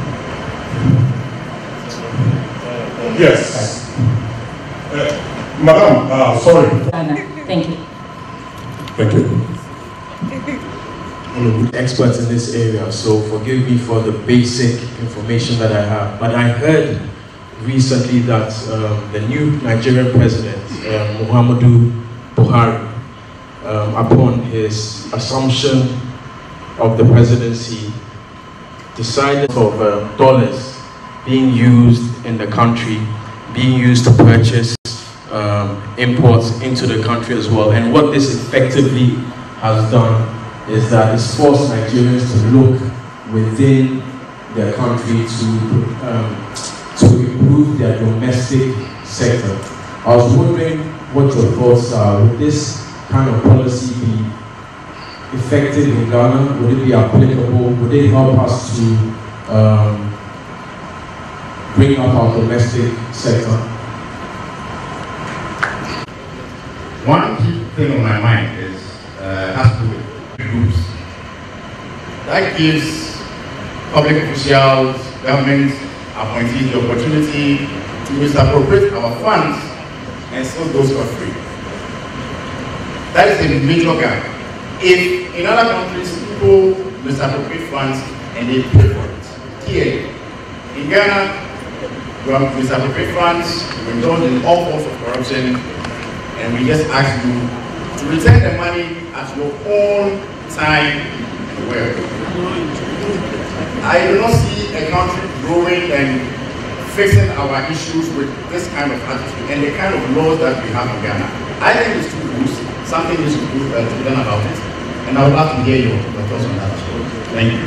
Yes. Madam, sorry. Thank you. Thank you. Experts in this area, so forgive me for the basic information that I have. But I heard recently that the new Nigerian president, Muhammadu Buhari, upon his assumption of the presidency, decided of dollars being used in the country, being used to purchase imports into the country as well. And what this effectively has done is that it's forced Nigerians to look within their country to improve their domestic sector. I was wondering what your thoughts are. Would this kind of policy be effective in Ghana? Would it be applicable? Would it help us to bring up our domestic sector? One key thing on my mind is has to do with groups. That gives public officials, government appointees the opportunity to misappropriate our funds and still go scot-free. That is a major gap. If in other countries people misappropriate funds and they pay for it, here in Ghana, we have misappropriate funds, we indulge in all forms of corruption, and we just ask you to return the money at your own time and will. I do not see a country growing and fixing our issues with this kind of attitude and the kind of laws that we have in Ghana. I think it's too loose. Something needs to be done about it. And I would like to hear your thoughts on that as well. Thank you.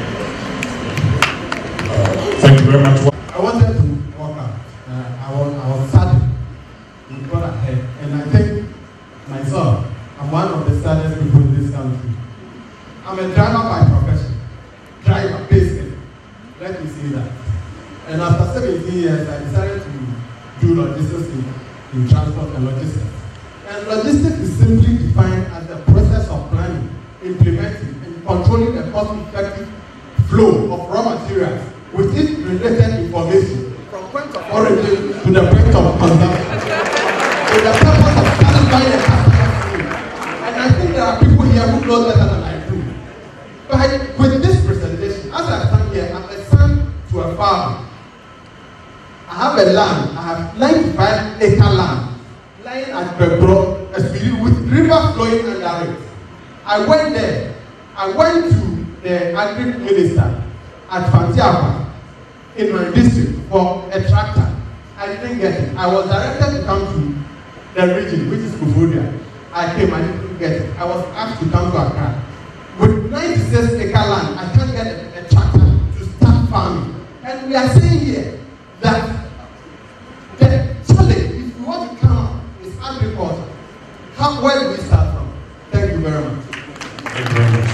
Thank you very much. I wanted to walk up. I was saddened in God ahead. And I think myself, I'm one of the saddest people in this country. I'm a driver by profession. Driver, basically. Let me say that. And after 17 years, I decided to do logistics in transport and logistics. And logistics is simply defined as the process of planning, implementing, and controlling the cost-effective flow of raw materials with its related information from point of origin to the point of consumption. With the purpose of satisfying the customer's needs. And I think there are people here who know better than I do. But with this presentation, as I stand here, I'm a son to a farmer. I have a land, I have 95-acre land, lying at Bebro, with river flowing under it. I went there. I went to the agri minister at Fantiapa in my district for a tractor. I didn't get it. I was directed to come to the region, which is Kufuria. I came, I didn't get it. I was asked to come to Accra. With 96 acre land, I can't get a tractor to start farming. And we are saying here that the challenge, if we want to come up, is agriculture. Where do we start from? Thank you very much. Thank you very much.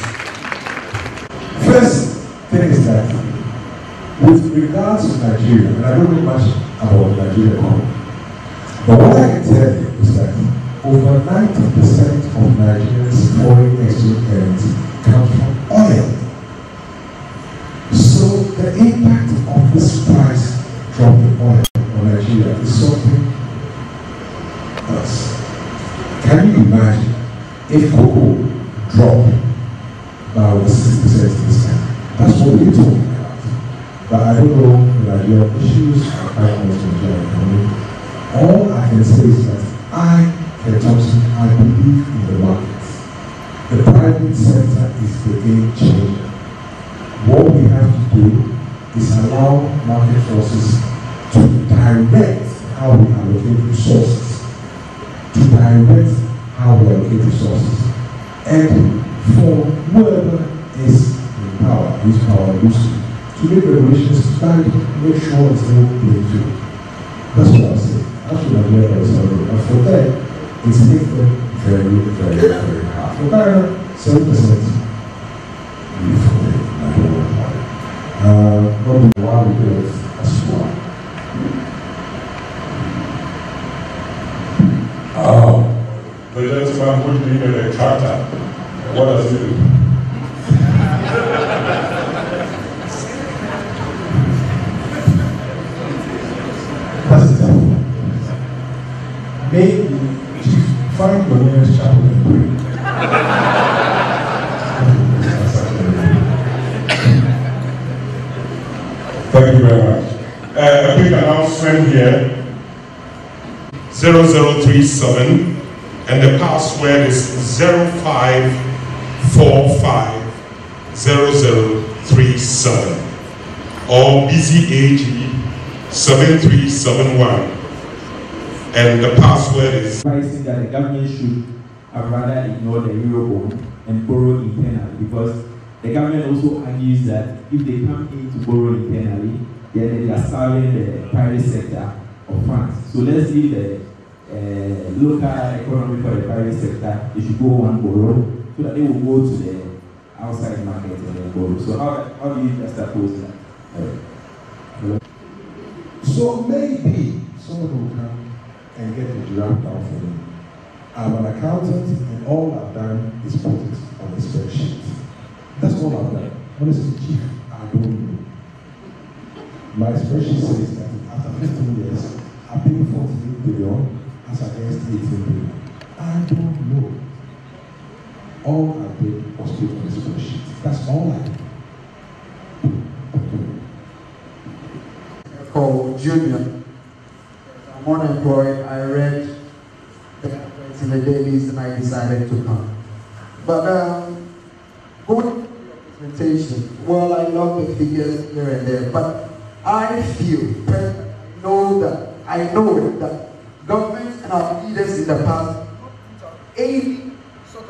First thing is that with regards to Nigeria, and I don't know much about Nigeria economy, but what I can tell you is that over 90% of Nigeria's foreign exchange earnings comes from oil. So the impact of this price drop in oil on Nigeria is something else. Can you imagine if cocoa dropped by over 60% this time? That's what we're talking about. But I don't know the Nigerian issues or finance in Nigerian economy. All I can say is that Kenneth Thompson, I believe in the markets. The private sector is the game changer. What we have to do is allow market forces to direct how we allocate resources. To direct how we allocate resources. And for whoever is in power, use power loosely, to make regulations to make sure it's all playing field. That's what I'm saying. Actually, I'm very, very sorry. And for that, it's making them very, very, very hard. For Ghana, 7%. Not the one we do it as well. The gentleman who needed a tractor, what does he do? That's the devil. Maybe Chief, find your nearest chapel and pray. Thank you very much. A quick announcement here. 0037 and the password is 05450037 or BZAG 7371 and the password is pricing that the government should rather ignore the Eurobond and borrow internally, because the government also argues that if they come in to borrow internally, then they are starving the private sector of funds. So let's leave the local economy for the private sector. They should go and borrow so that they will go to the outside market and then borrow. So how do you just oppose that? So maybe someone will come and get the draft down for me. I'm an accountant and all I've done is put it on the spreadsheet. That's all I've done. Honestly, Chief, I don't know. My spreadsheet says that after 15 years, I paid 48 billion as against 18 billion. I don't know. All I did was put on the spreadsheet. That's all I did. Called Junior. I'm unemployed. I read the adverts in the dailies and I decided to come. But going to the presentation, well, I love the figures here and there, but I know that governments and our leaders in the past, any sort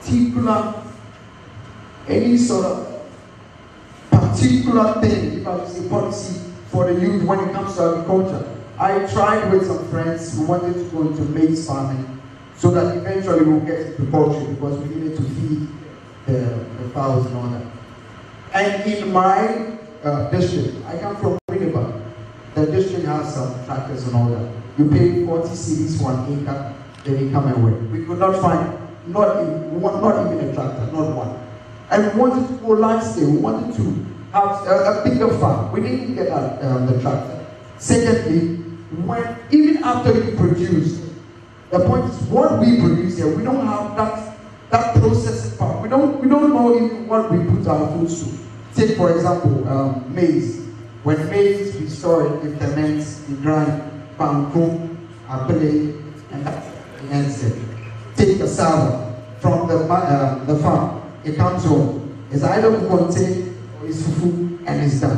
of particular thing, if I would say policy for the youth when it comes to agriculture. I tried with some friends who wanted to go into maize farming so that eventually we'll get into poultry because we needed to feed the fowls and all that. And in my district, I come from Winneba. The district has some tractors and all that. You pay 40 cedis for an acre, then you come and work. We could not find not even a tractor, not one. And we wanted to go large scale. We wanted to have a bigger farm. We didn't get the tractor. Secondly, even after you produce, the point is what we produce here, we don't have that processing part. We don't know even what we put our foods to. Take for example, maize. When maize we store it, it ferments, we grind, panko, apele, and that's the answer. Take cassava from the farm. It comes home. It's either contained or it's fufu and it's done.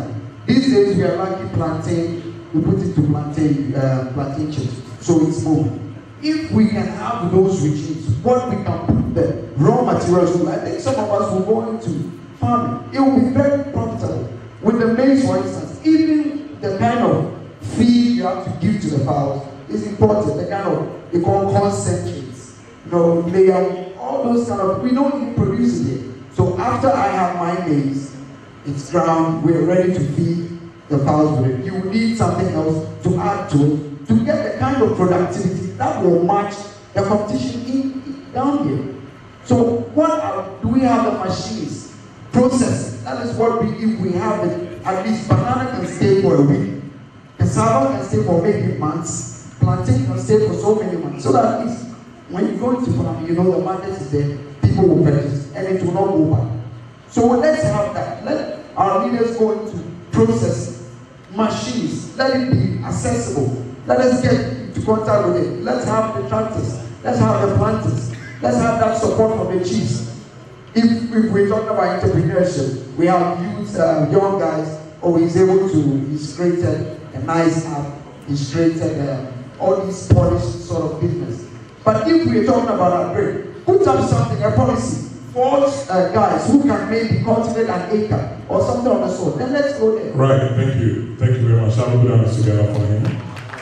These days we are lucky plantain, we put it to plantain chips, so it's moving. If we can have those regimes, what we can put the raw materials to, I think some of us will go into farming. It will be very profitable. With the maize, for instance, even the kind of feed you have to give to the fowls is important. The kind of, they call concentrates, all those kind of, we don't even produce it yet. So after I have my maize, it's ground, we're ready to feed the fowls with it. You will need something else to add to it to get the kind of productivity that will match the competition down here. So do we have the machines, processing? That is what if we have it, at least banana can stay for a week, cassava can stay for maybe months, plantain can stay for so many months. So that at least when you go into farm, the market is there, people will purchase, and it will not go back. So let's have that. Let our leaders go into processing, machines, let it be accessible. Let us get into contact with it. Let's have the tractors, let's have the planters, let's have that support from the chiefs. If we're talking about entrepreneurship, we have youth, young guys, he's able to, he's created a nice app, he's created all these polished sort of business. But if we're talking about our break, put up something, a policy for guys who can maybe cultivate an acre or something of the sort, then let's go there. Right, thank you. Thank you very much. I will put that together for him.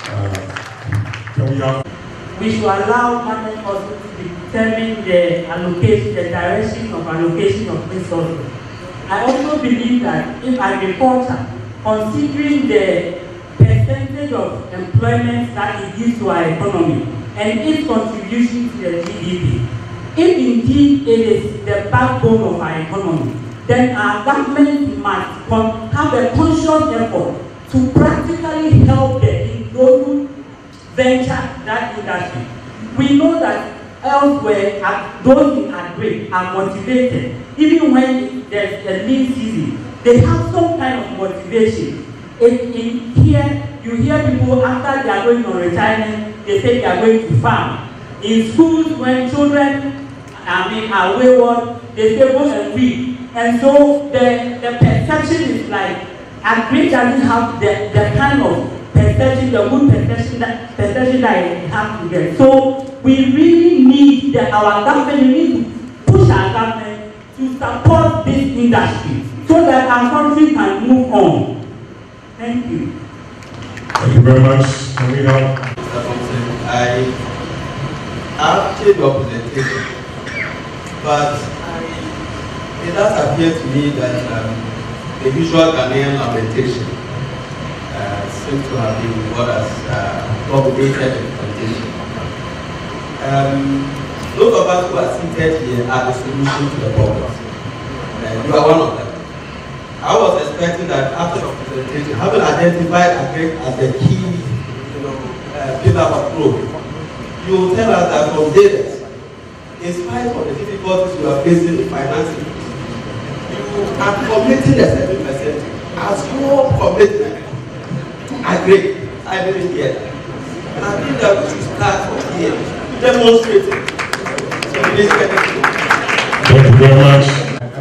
We should allow market also to determine the allocation, the direction of allocation of resources. I also believe that if agriculture, considering the percentage of employment that it gives to our economy and its contribution to the GDP, if indeed it is the backbone of our economy, then our government must have a conscious effort to practically help those who venture that industry. We know that elsewhere, those in agri are motivated. Even when there's a lean season, they have some kind of motivation. In here, you hear people after they are going on retirement, they say they are going to farm. In schools, when children are wayward, they say go and read. And so the perception is like agri doesn't have the kind of perception, the good perception that it has to get. So we really need our government, we need to push our government to support this industry so that our country can move on. Thank you. Thank you very much. Mr. Thompson, I appreciate your presentation, but it does appear to me that the usual Ghanaian lamentation seems to have been what has propagated the condition. Those of us who are seated here are the solution to the problem. You are one of them. I was expecting that after the presentation, having identified agri as the key pillar of growth, you will tell us that from Dalex, in spite of the difficulties you are facing in financing, you are committing a certain percentage as your commitment to agri. I didn't hear that. And I think that we should start from here, demonstrating. So please get it. Thank you very much.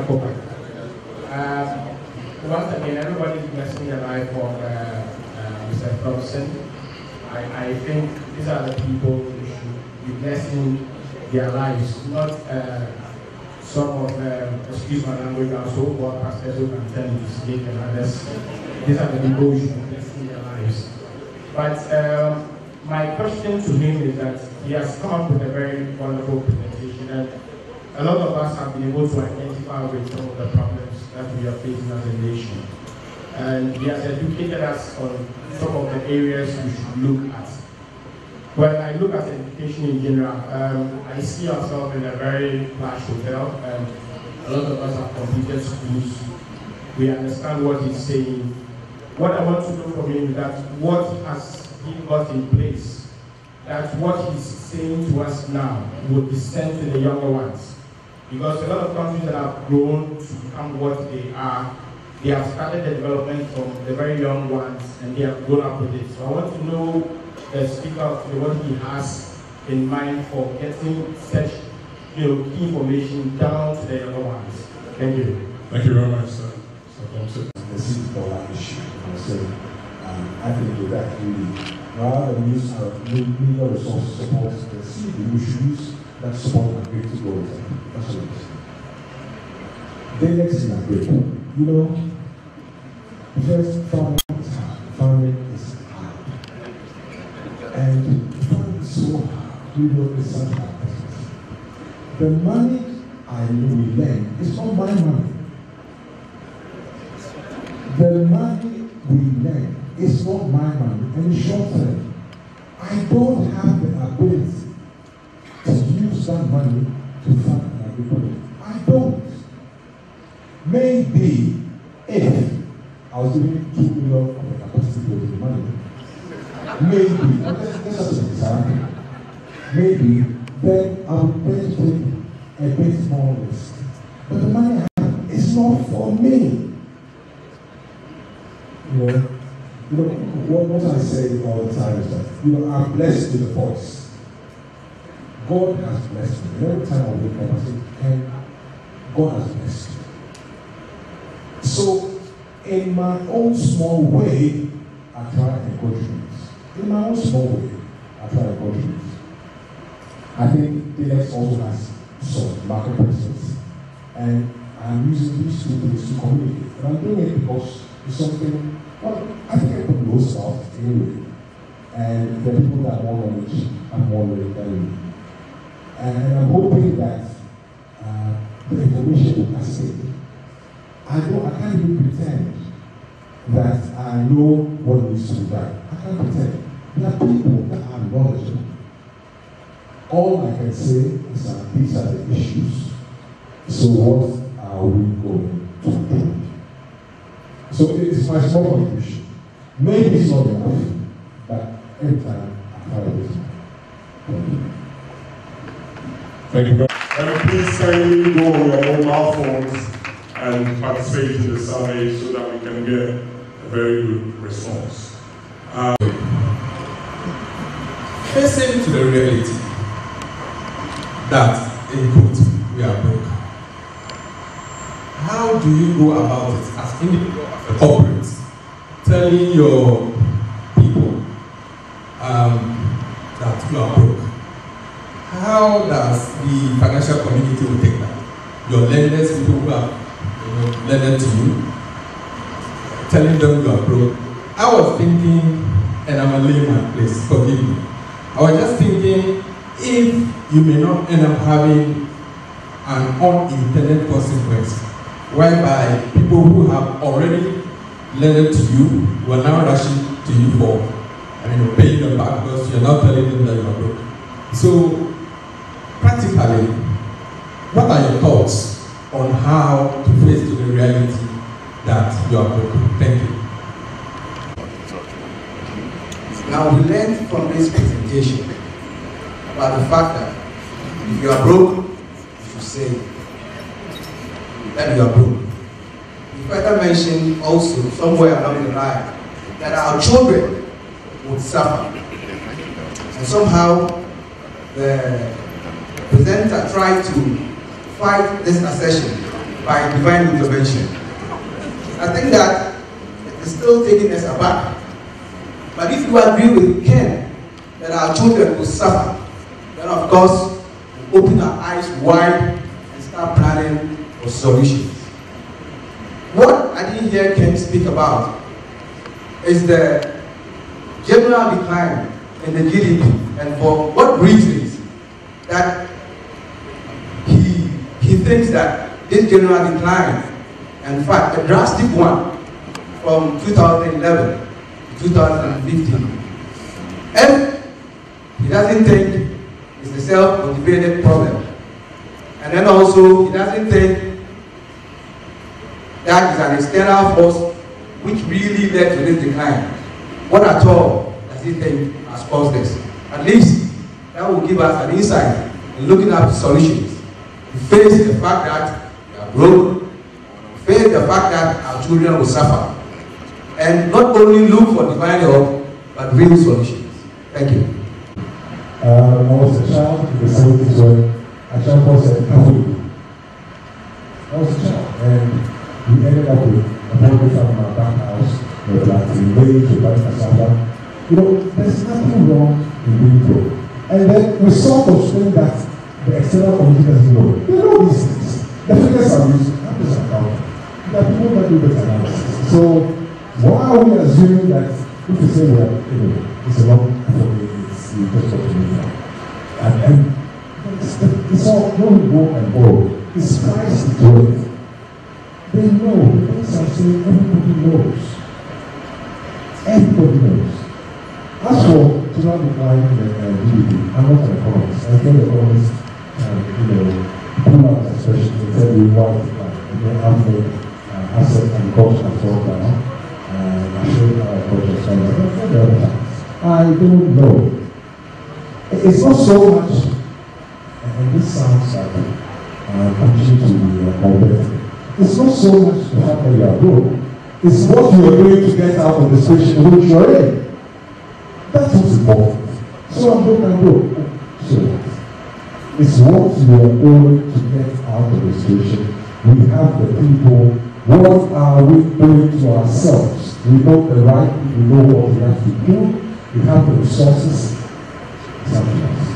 Once again, everybody is blessing the life of Mr. Thompson. I think these are the people who should be blessing their lives, not some of, excuse my language, our so-called pastors who can tell you to speak and others. These are the people who should be blessing their lives. But my question to him is that he has come up with a very wonderful presentation, and a lot of us have been able to identify with some of the problems that we are facing as a nation. And he has educated us on some of the areas we should look at. When I look at education in general, I see ourselves in a very plush hotel, and a lot of us have completed schools. We understand what he's saying. What I want to know from him is that what has he got in place, that what he's saying to us now will descend to the younger ones. Because a lot of countries that have grown to become what they have started the development from the very young ones, and they have grown up with it. So I want to know the speaker what he has in mind for getting such key information down to the younger ones. Thank you. Thank you very much, sir. Thompson. This is the issue. say, I think with that really, rather than use our media resources to support the CV, we should use that support and great to go with it. That's what I'm saying. Dalex is not great. You know, first farming is hard. Farming is hard. And farming is so hard. We know it's such hard business. The money I know we lend is not my money. The money we lend is not my money. In the short term, I don't have the ability to use that money to fund an agriculture. I don't. Maybe if I was giving 2 million of the capacity of the money, maybe, that's just an example, maybe then I would then take a bit more risk. But the money I have is not for me. You know what I say all the time is that, I'm blessed with a voice. God has blessed me. Every time I wake up, I say, and God has blessed me. So, in my own small way, I try and contribute. In my own small way, I try and contribute. I think Dalex also has some market presence. And I'm using these two things to communicate. And I'm doing it because it's something, well, I think everybody knows about it anyway. And the people that have more knowledge and more knowledge than me. And I'm hoping that the information will cascade. I can't even pretend that I know what needs to be done. I can't pretend. There are people that are knowledgeable. All I can say is that these are the issues. So what are we going to do? So it's my small contribution. Maybe it's not enough, but every time I try it. Thank you. Thank you very much. And please kindly go on your mobile phones and participate in the survey so that we can get a very good response. Facing to the reality that, in quote, we are broke. How do you go about it as individual, as a corporate, telling your people that you are broke? How does the financial community will take that? Your lenders, people who are lending to you, telling them you are broke. I was thinking, and I'm a layman, please forgive me. I was just thinking, if you may not end up having an unintended consequence, whereby people who have already lended to you were now rushing to you for, paying them back because you're not telling them that you are broke. So, practically, what are your thoughts on how to face to the reality that you are broke? Thank you. Now we learned from this presentation about the fact that if you are broke, you should say that you are broke. We further mentioned also somewhere along the line that our children would suffer. And somehow the presenter tried to fight this assertion by divine intervention. I think that it's still taking us aback. But if you agree with Ken that our children will suffer, then of course we open our eyes wide and start planning for solutions. What I didn't hear Ken speak about is the general decline in the GDP, and for what reasons that he thinks that this general decline, in fact a drastic one from 2011 to 2015, and he doesn't think it's a self-motivated problem, and then also he doesn't think that is an external force which really led to this decline. What at all does he think has caused this? At least that will give us an insight in looking at solutions to face the fact that we are broke, to face the fact that our children will suffer, and not only look for divine help, but real solutions. Thank you. I was a child in the 70s when a child was a Catholic. I was a child, and we ended up with a boy from our back house. They planting maize, they plant cassava. You know, there's nothing wrong in doing so. And then we sort of think that the external community doesn't know. They know these things. The figures are used. That is accounting. There are people that do this analysis. So why are we assuming that if you say, well, it's a long it's you just got to do that. And it's all going go and borrow. It's priced into it. They know. The things I'm saying, everybody knows. Everybody knows. As for general decline and GDP, I'm not an economist. I think economists, pull out expressions and tell you why decline. And then I've made asset agriculture and so down. And I showed how agriculture is done. But the other times, I don't know. It's not so much, and this sounds like preaching to the convert. It's not so much the fact that you are broke. It's what you are going to get out of the situation which you are in. That's what's important. So I'm broke. So it's what you are going to get out of the situation. We have the people. What are we doing to ourselves? We know the right, we know what we have to do. We have the resources. Something else.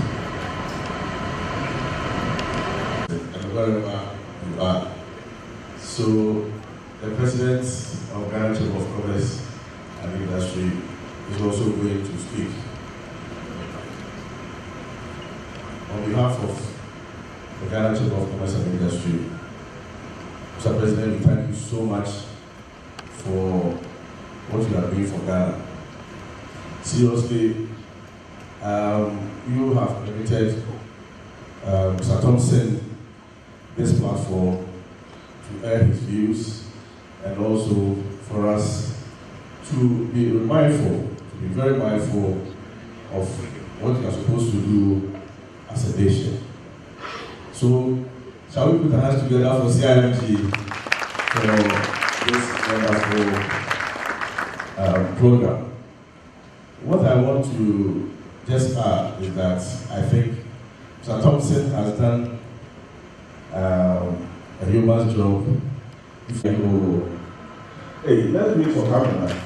And wherever you are. So the President of Ghana Chamber of Commerce and Industry is also going to speak. On behalf of the Ghana Chamber of Commerce and Industry, Mr. President, we thank you so much for what you are doing for Ghana. Seriously, you have permitted Mr. Thompson this platform to air his views and also for us to be very mindful of what we are supposed to do as a nation. So, shall we put our hands together for CIMG for this wonderful program? What I want to just add is that I think Mr. Thompson has done a human job. Hey, let's wait for camera.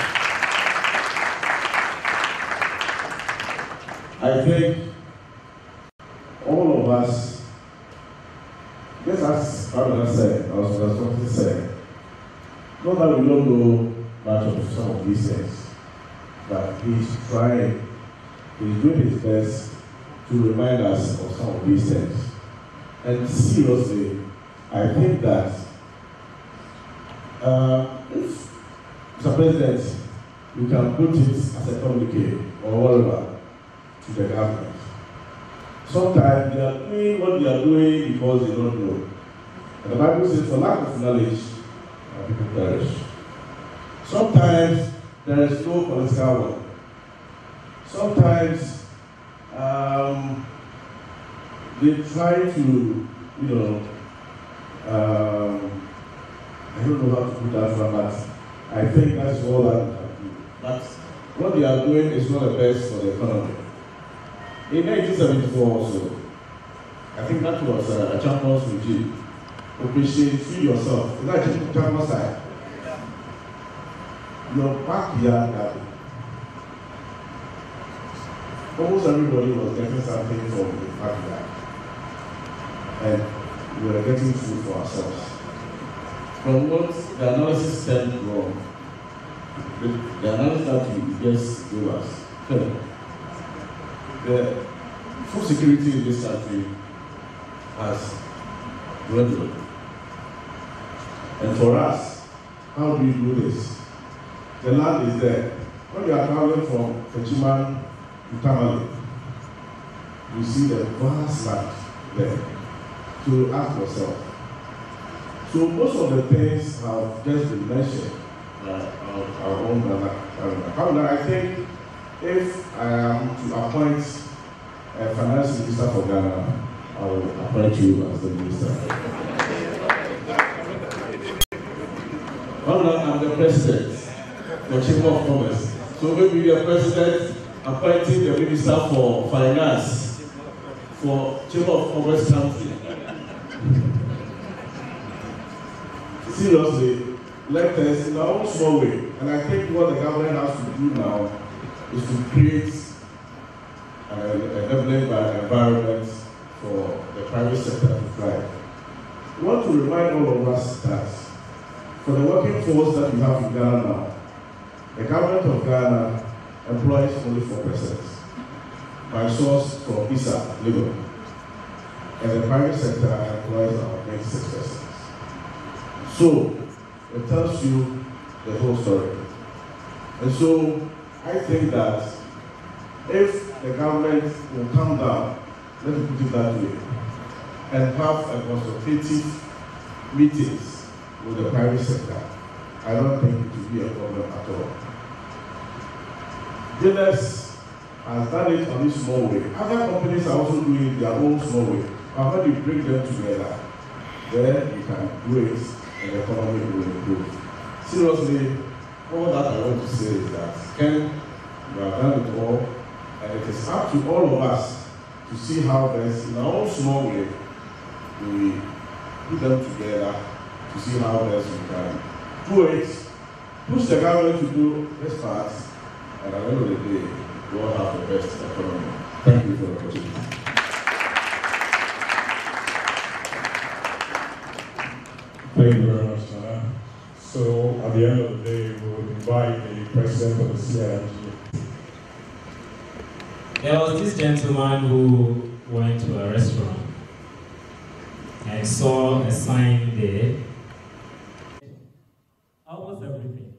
I think all of us, just as Pamela said, or Mr. Thompson said, not that we don't know much of some of these things, but he's trying, he's doing his best to remind us of some of these things. And seriously, I think that if, Mr. President, you can put it as a communique or whatever to the government. Sometimes they are doing what they are doing because they don't know. And the Bible says, for lack of knowledge, people perish. Sometimes there is no political one. Sometimes they try to, I don't know how to put that from, but I think that's all that we can do. But what they are doing is not the best for the economy. In 1974 also, I think that was a Champions regime. Operation Free Yourself. Is that Champions side? Your backyard garden. Almost everybody was getting something from the backyard. And we were getting food for ourselves. From what the analysis said wrong, the analysis that you just gave us, the food security in this country has dwindled. And for us, how do you do this? The land is there. When you are traveling from Fechiman to Tamale, you see the vast land there. So ask yourself. So most of the things have just been mentioned our own However, I think if I am to appoint a finance minister for Ghana, I will appoint you as the minister. I'm the president for Chamber of Commerce. So maybe the president appointing the minister for finance for Chamber of Commerce Council. Seriously, letters in our own small way. And I think what the government has to do now is to create an enabling environment for the private sector to thrive. We want to remind all of us that for the working force that we have in Ghana now, the government of Ghana employs only 4%. By source from ISA, Lagos. And the private sector employs about 96%. So, it tells you the whole story. And so, I think that if the government will calm down, let me put it that way, and have a consultative meetings with the private sector, I don't think it will be a problem at all. Dalex has done it on this small way. Other companies are also doing it their own small way. But when you bring them together, then you can do it and the economy will improve. Seriously, all that I want to say is that, Ken, you have done it all, and it is up to all of us to see how best, in our own small way, we put them together to see how best we can do it, push the government to do this part, and at the end of the day, we all have the best economy. Thank you for the opportunity. Thank you very much, Nana. So, at the end of the day, we will invite the president of the CIMG. There was this gentleman who went to a restaurant and saw a sign there. Almost everything.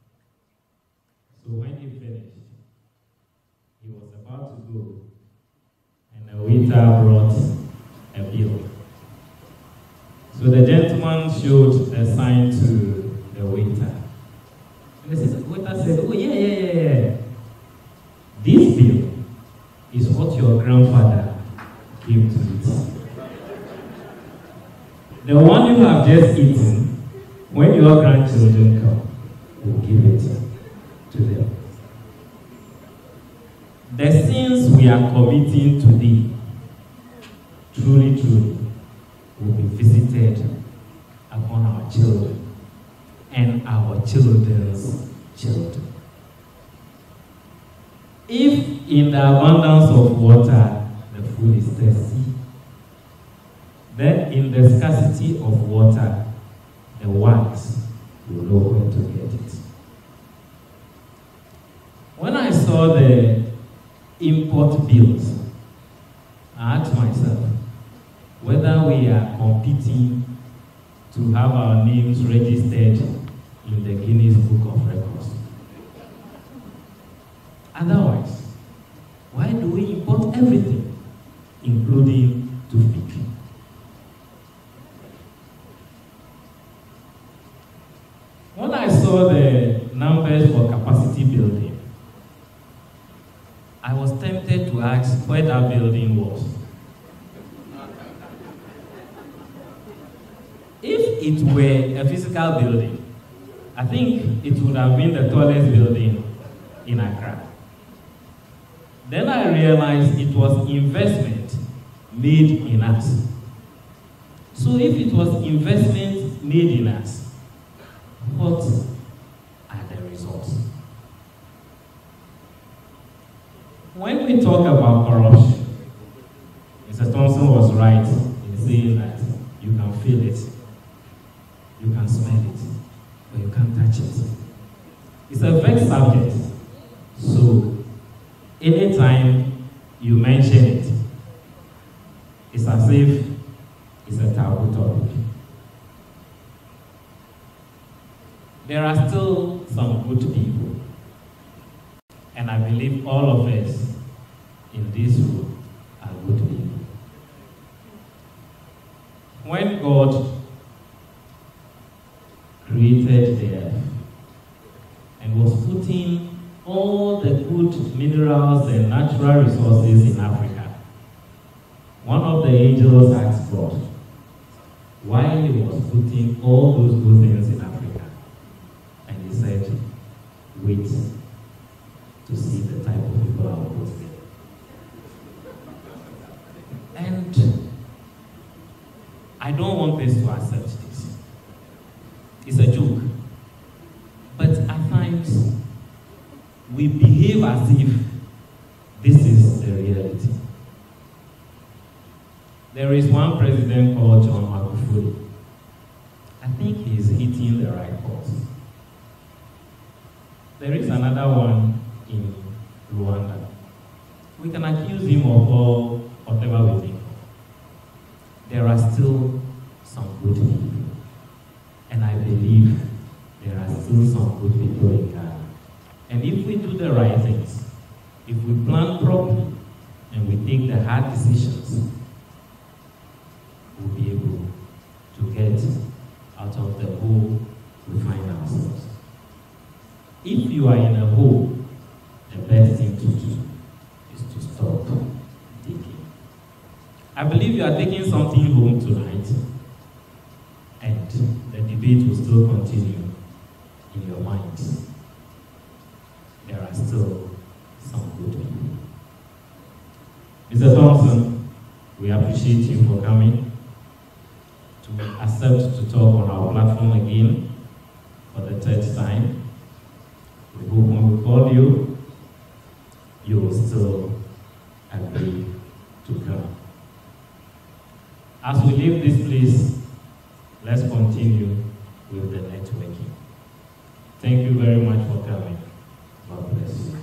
So when he finished, he was about to go, and the waiter brought a bill. So the gentleman showed a sign to the waiter. And the waiter said, oh yeah. This bill is what your grandfather gave to eat. The one you have just eaten, when your grandchildren come, we'll give it to them. The sins we are committing today, truly, will be visited upon our children and our children's children. If in the abundance of water the food is thirsty, then in the scarcity of water the wise will know where to get it. When I saw the import bills, I asked myself whether we are competing to have our names registered in the Guinness Book of Records. Otherwise, why do we import everything, including toothpick? When I saw the numbers for capacity building, I was tempted to ask where that building was. If it were a physical building, I think it would have been the tallest building in Accra. Then I realized it was investment made in us. So if it was investment made in us, what are the results? When we talk about corruption, Mr. Thompson was right in saying that you can feel it, you can smell it, but you can't touch it. It's a vexed subject. So anytime you mention it, it's as if it's a taboo topic. There are still some good people, and I believe all of us in this room are good people. When God created the earth and was putting all the good minerals and natural resources in Africa, one of the angels asked God why he was putting all those good things in Africa. And he said, wait to see the type of people I will put there. And I don't want us to accept this. It's a joke. we behave as if this is the reality. There is one president called John Magufuli. I think he is hitting the right course. There is another one in Rwanda. We can accuse him of all whatever we think. There are still some good people. And I believe there are still some good people in Ghana. And if we do the right things, if we plan properly, and we take the hard decisions, we'll be able to get out of the hole we find ourselves. If you are in a hole, the best thing to do is to stop digging. I believe you are taking something home tonight, and the debate will still continue in your minds. There are still some good people. Mr. Thompson, we appreciate you for coming to accept to talk on our platform again for the third time. We hope when we call you, you will still agree to come. As we leave this place, let's continue with the networking. Thank you very much for coming. God bless you.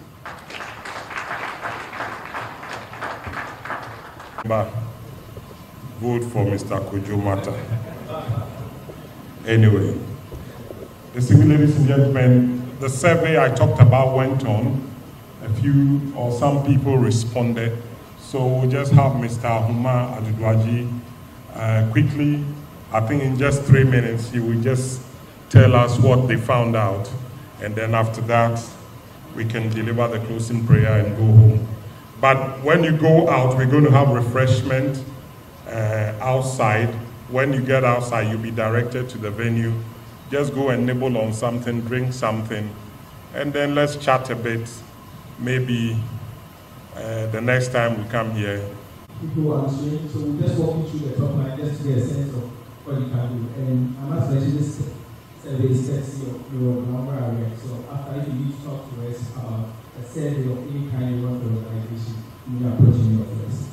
Vote for Mr. Kojo Mata. Anyway, ladies and gentlemen, the survey I talked about went on. A few or some people responded. So we'll just have Mr. Huma Adudwaji quickly. I think in just 3 minutes, he will just tell us what they found out. And then after that, we can deliver the closing prayer and go home. But when you go out, we're going to have refreshment outside. When you get outside, you'll be directed to the venue. Just go and nibble on something, drink something, and then let's chat a bit. Maybe the next time we come here. People are answering, so we'll just walk you through the top line just to get a sense of what you can do. And I must mention this survey is courtesy of your number area. So after, if you need to talk to us about a survey of any kind you want the organization, you are approaching your office.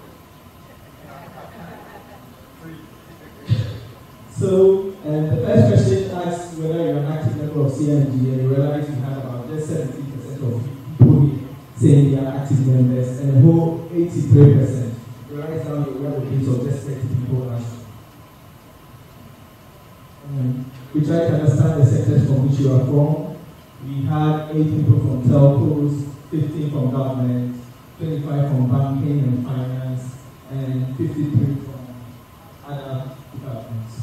So the first question asks whether you're an active member of CIMG, and you realize you have about just 70% of people here saying they are active members, and the whole 83% realize now you're aware of the case of just 30 people answer. We try to understand the sectors from which you are from. We had 8 people from telcos, 15 from government, 25 from banking and finance, and 53 from other departments.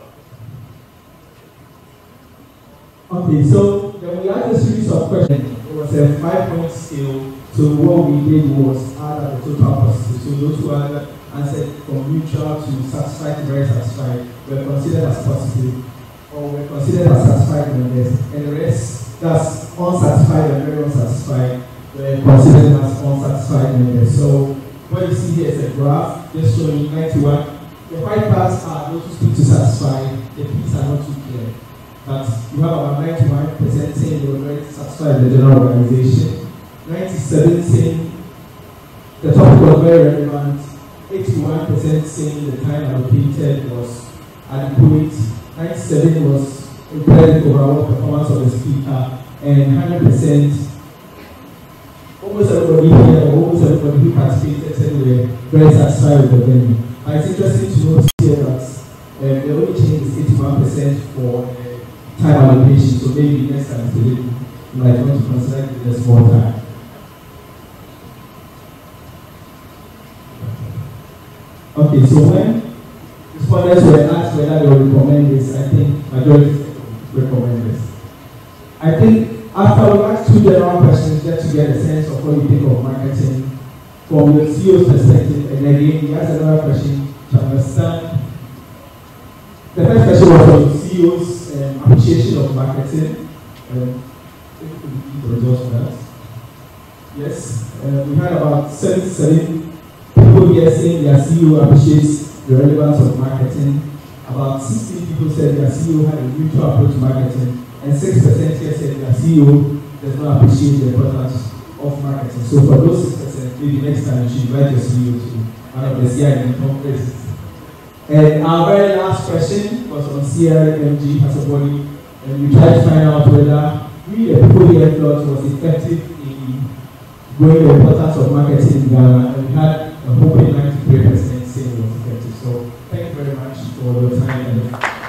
Okay, so then we had a series of questions. It was a 5-point scale. So what we did was add up the total percentage. So those who had answered from neutral to satisfied to very satisfied were considered as positive, or were considered as satisfied members, and the rest, that's unsatisfied and very unsatisfied, were considered as unsatisfied members. So what you see here is a graph just showing 91. The white parts are those who speak to satisfied, the P's are not too clear. But you have about 91% saying they were very satisfied with the general organization, 97% saying the topic was very relevant, 81% saying the time allocated was adequate, 97% was impressive overall performance of the speaker, and 100%, almost everybody here, or almost everybody who participated said they were very satisfied with the venue. And it's interesting to note here that the only change is 81% for time allocation, so maybe next time you might want to consider it a small time. Okay, so when respondents were asked whether they would recommend this, I think majority recommend this. I think after we asked 2 general questions just to get a sense of what you think of marketing from your CEO's perspective, and again we asked another question to understand. The first question was from CEO's appreciation of marketing. Yes, we had about 77 people here saying their CEO appreciates the relevance of marketing. About 16 people said their CEO had a neutral approach to marketing, and 6% here said their CEO does not appreciate the importance of marketing. So for those 6%, maybe next time you should invite your CEO to one of the CIMG conferences. And our very last question was on CIMG as a body, and we tried to find out whether we, the people here, thought was effective in growing the importance of marketing in Ghana, and we had a whopping 93% saying it was effective. So thank you very much for your time.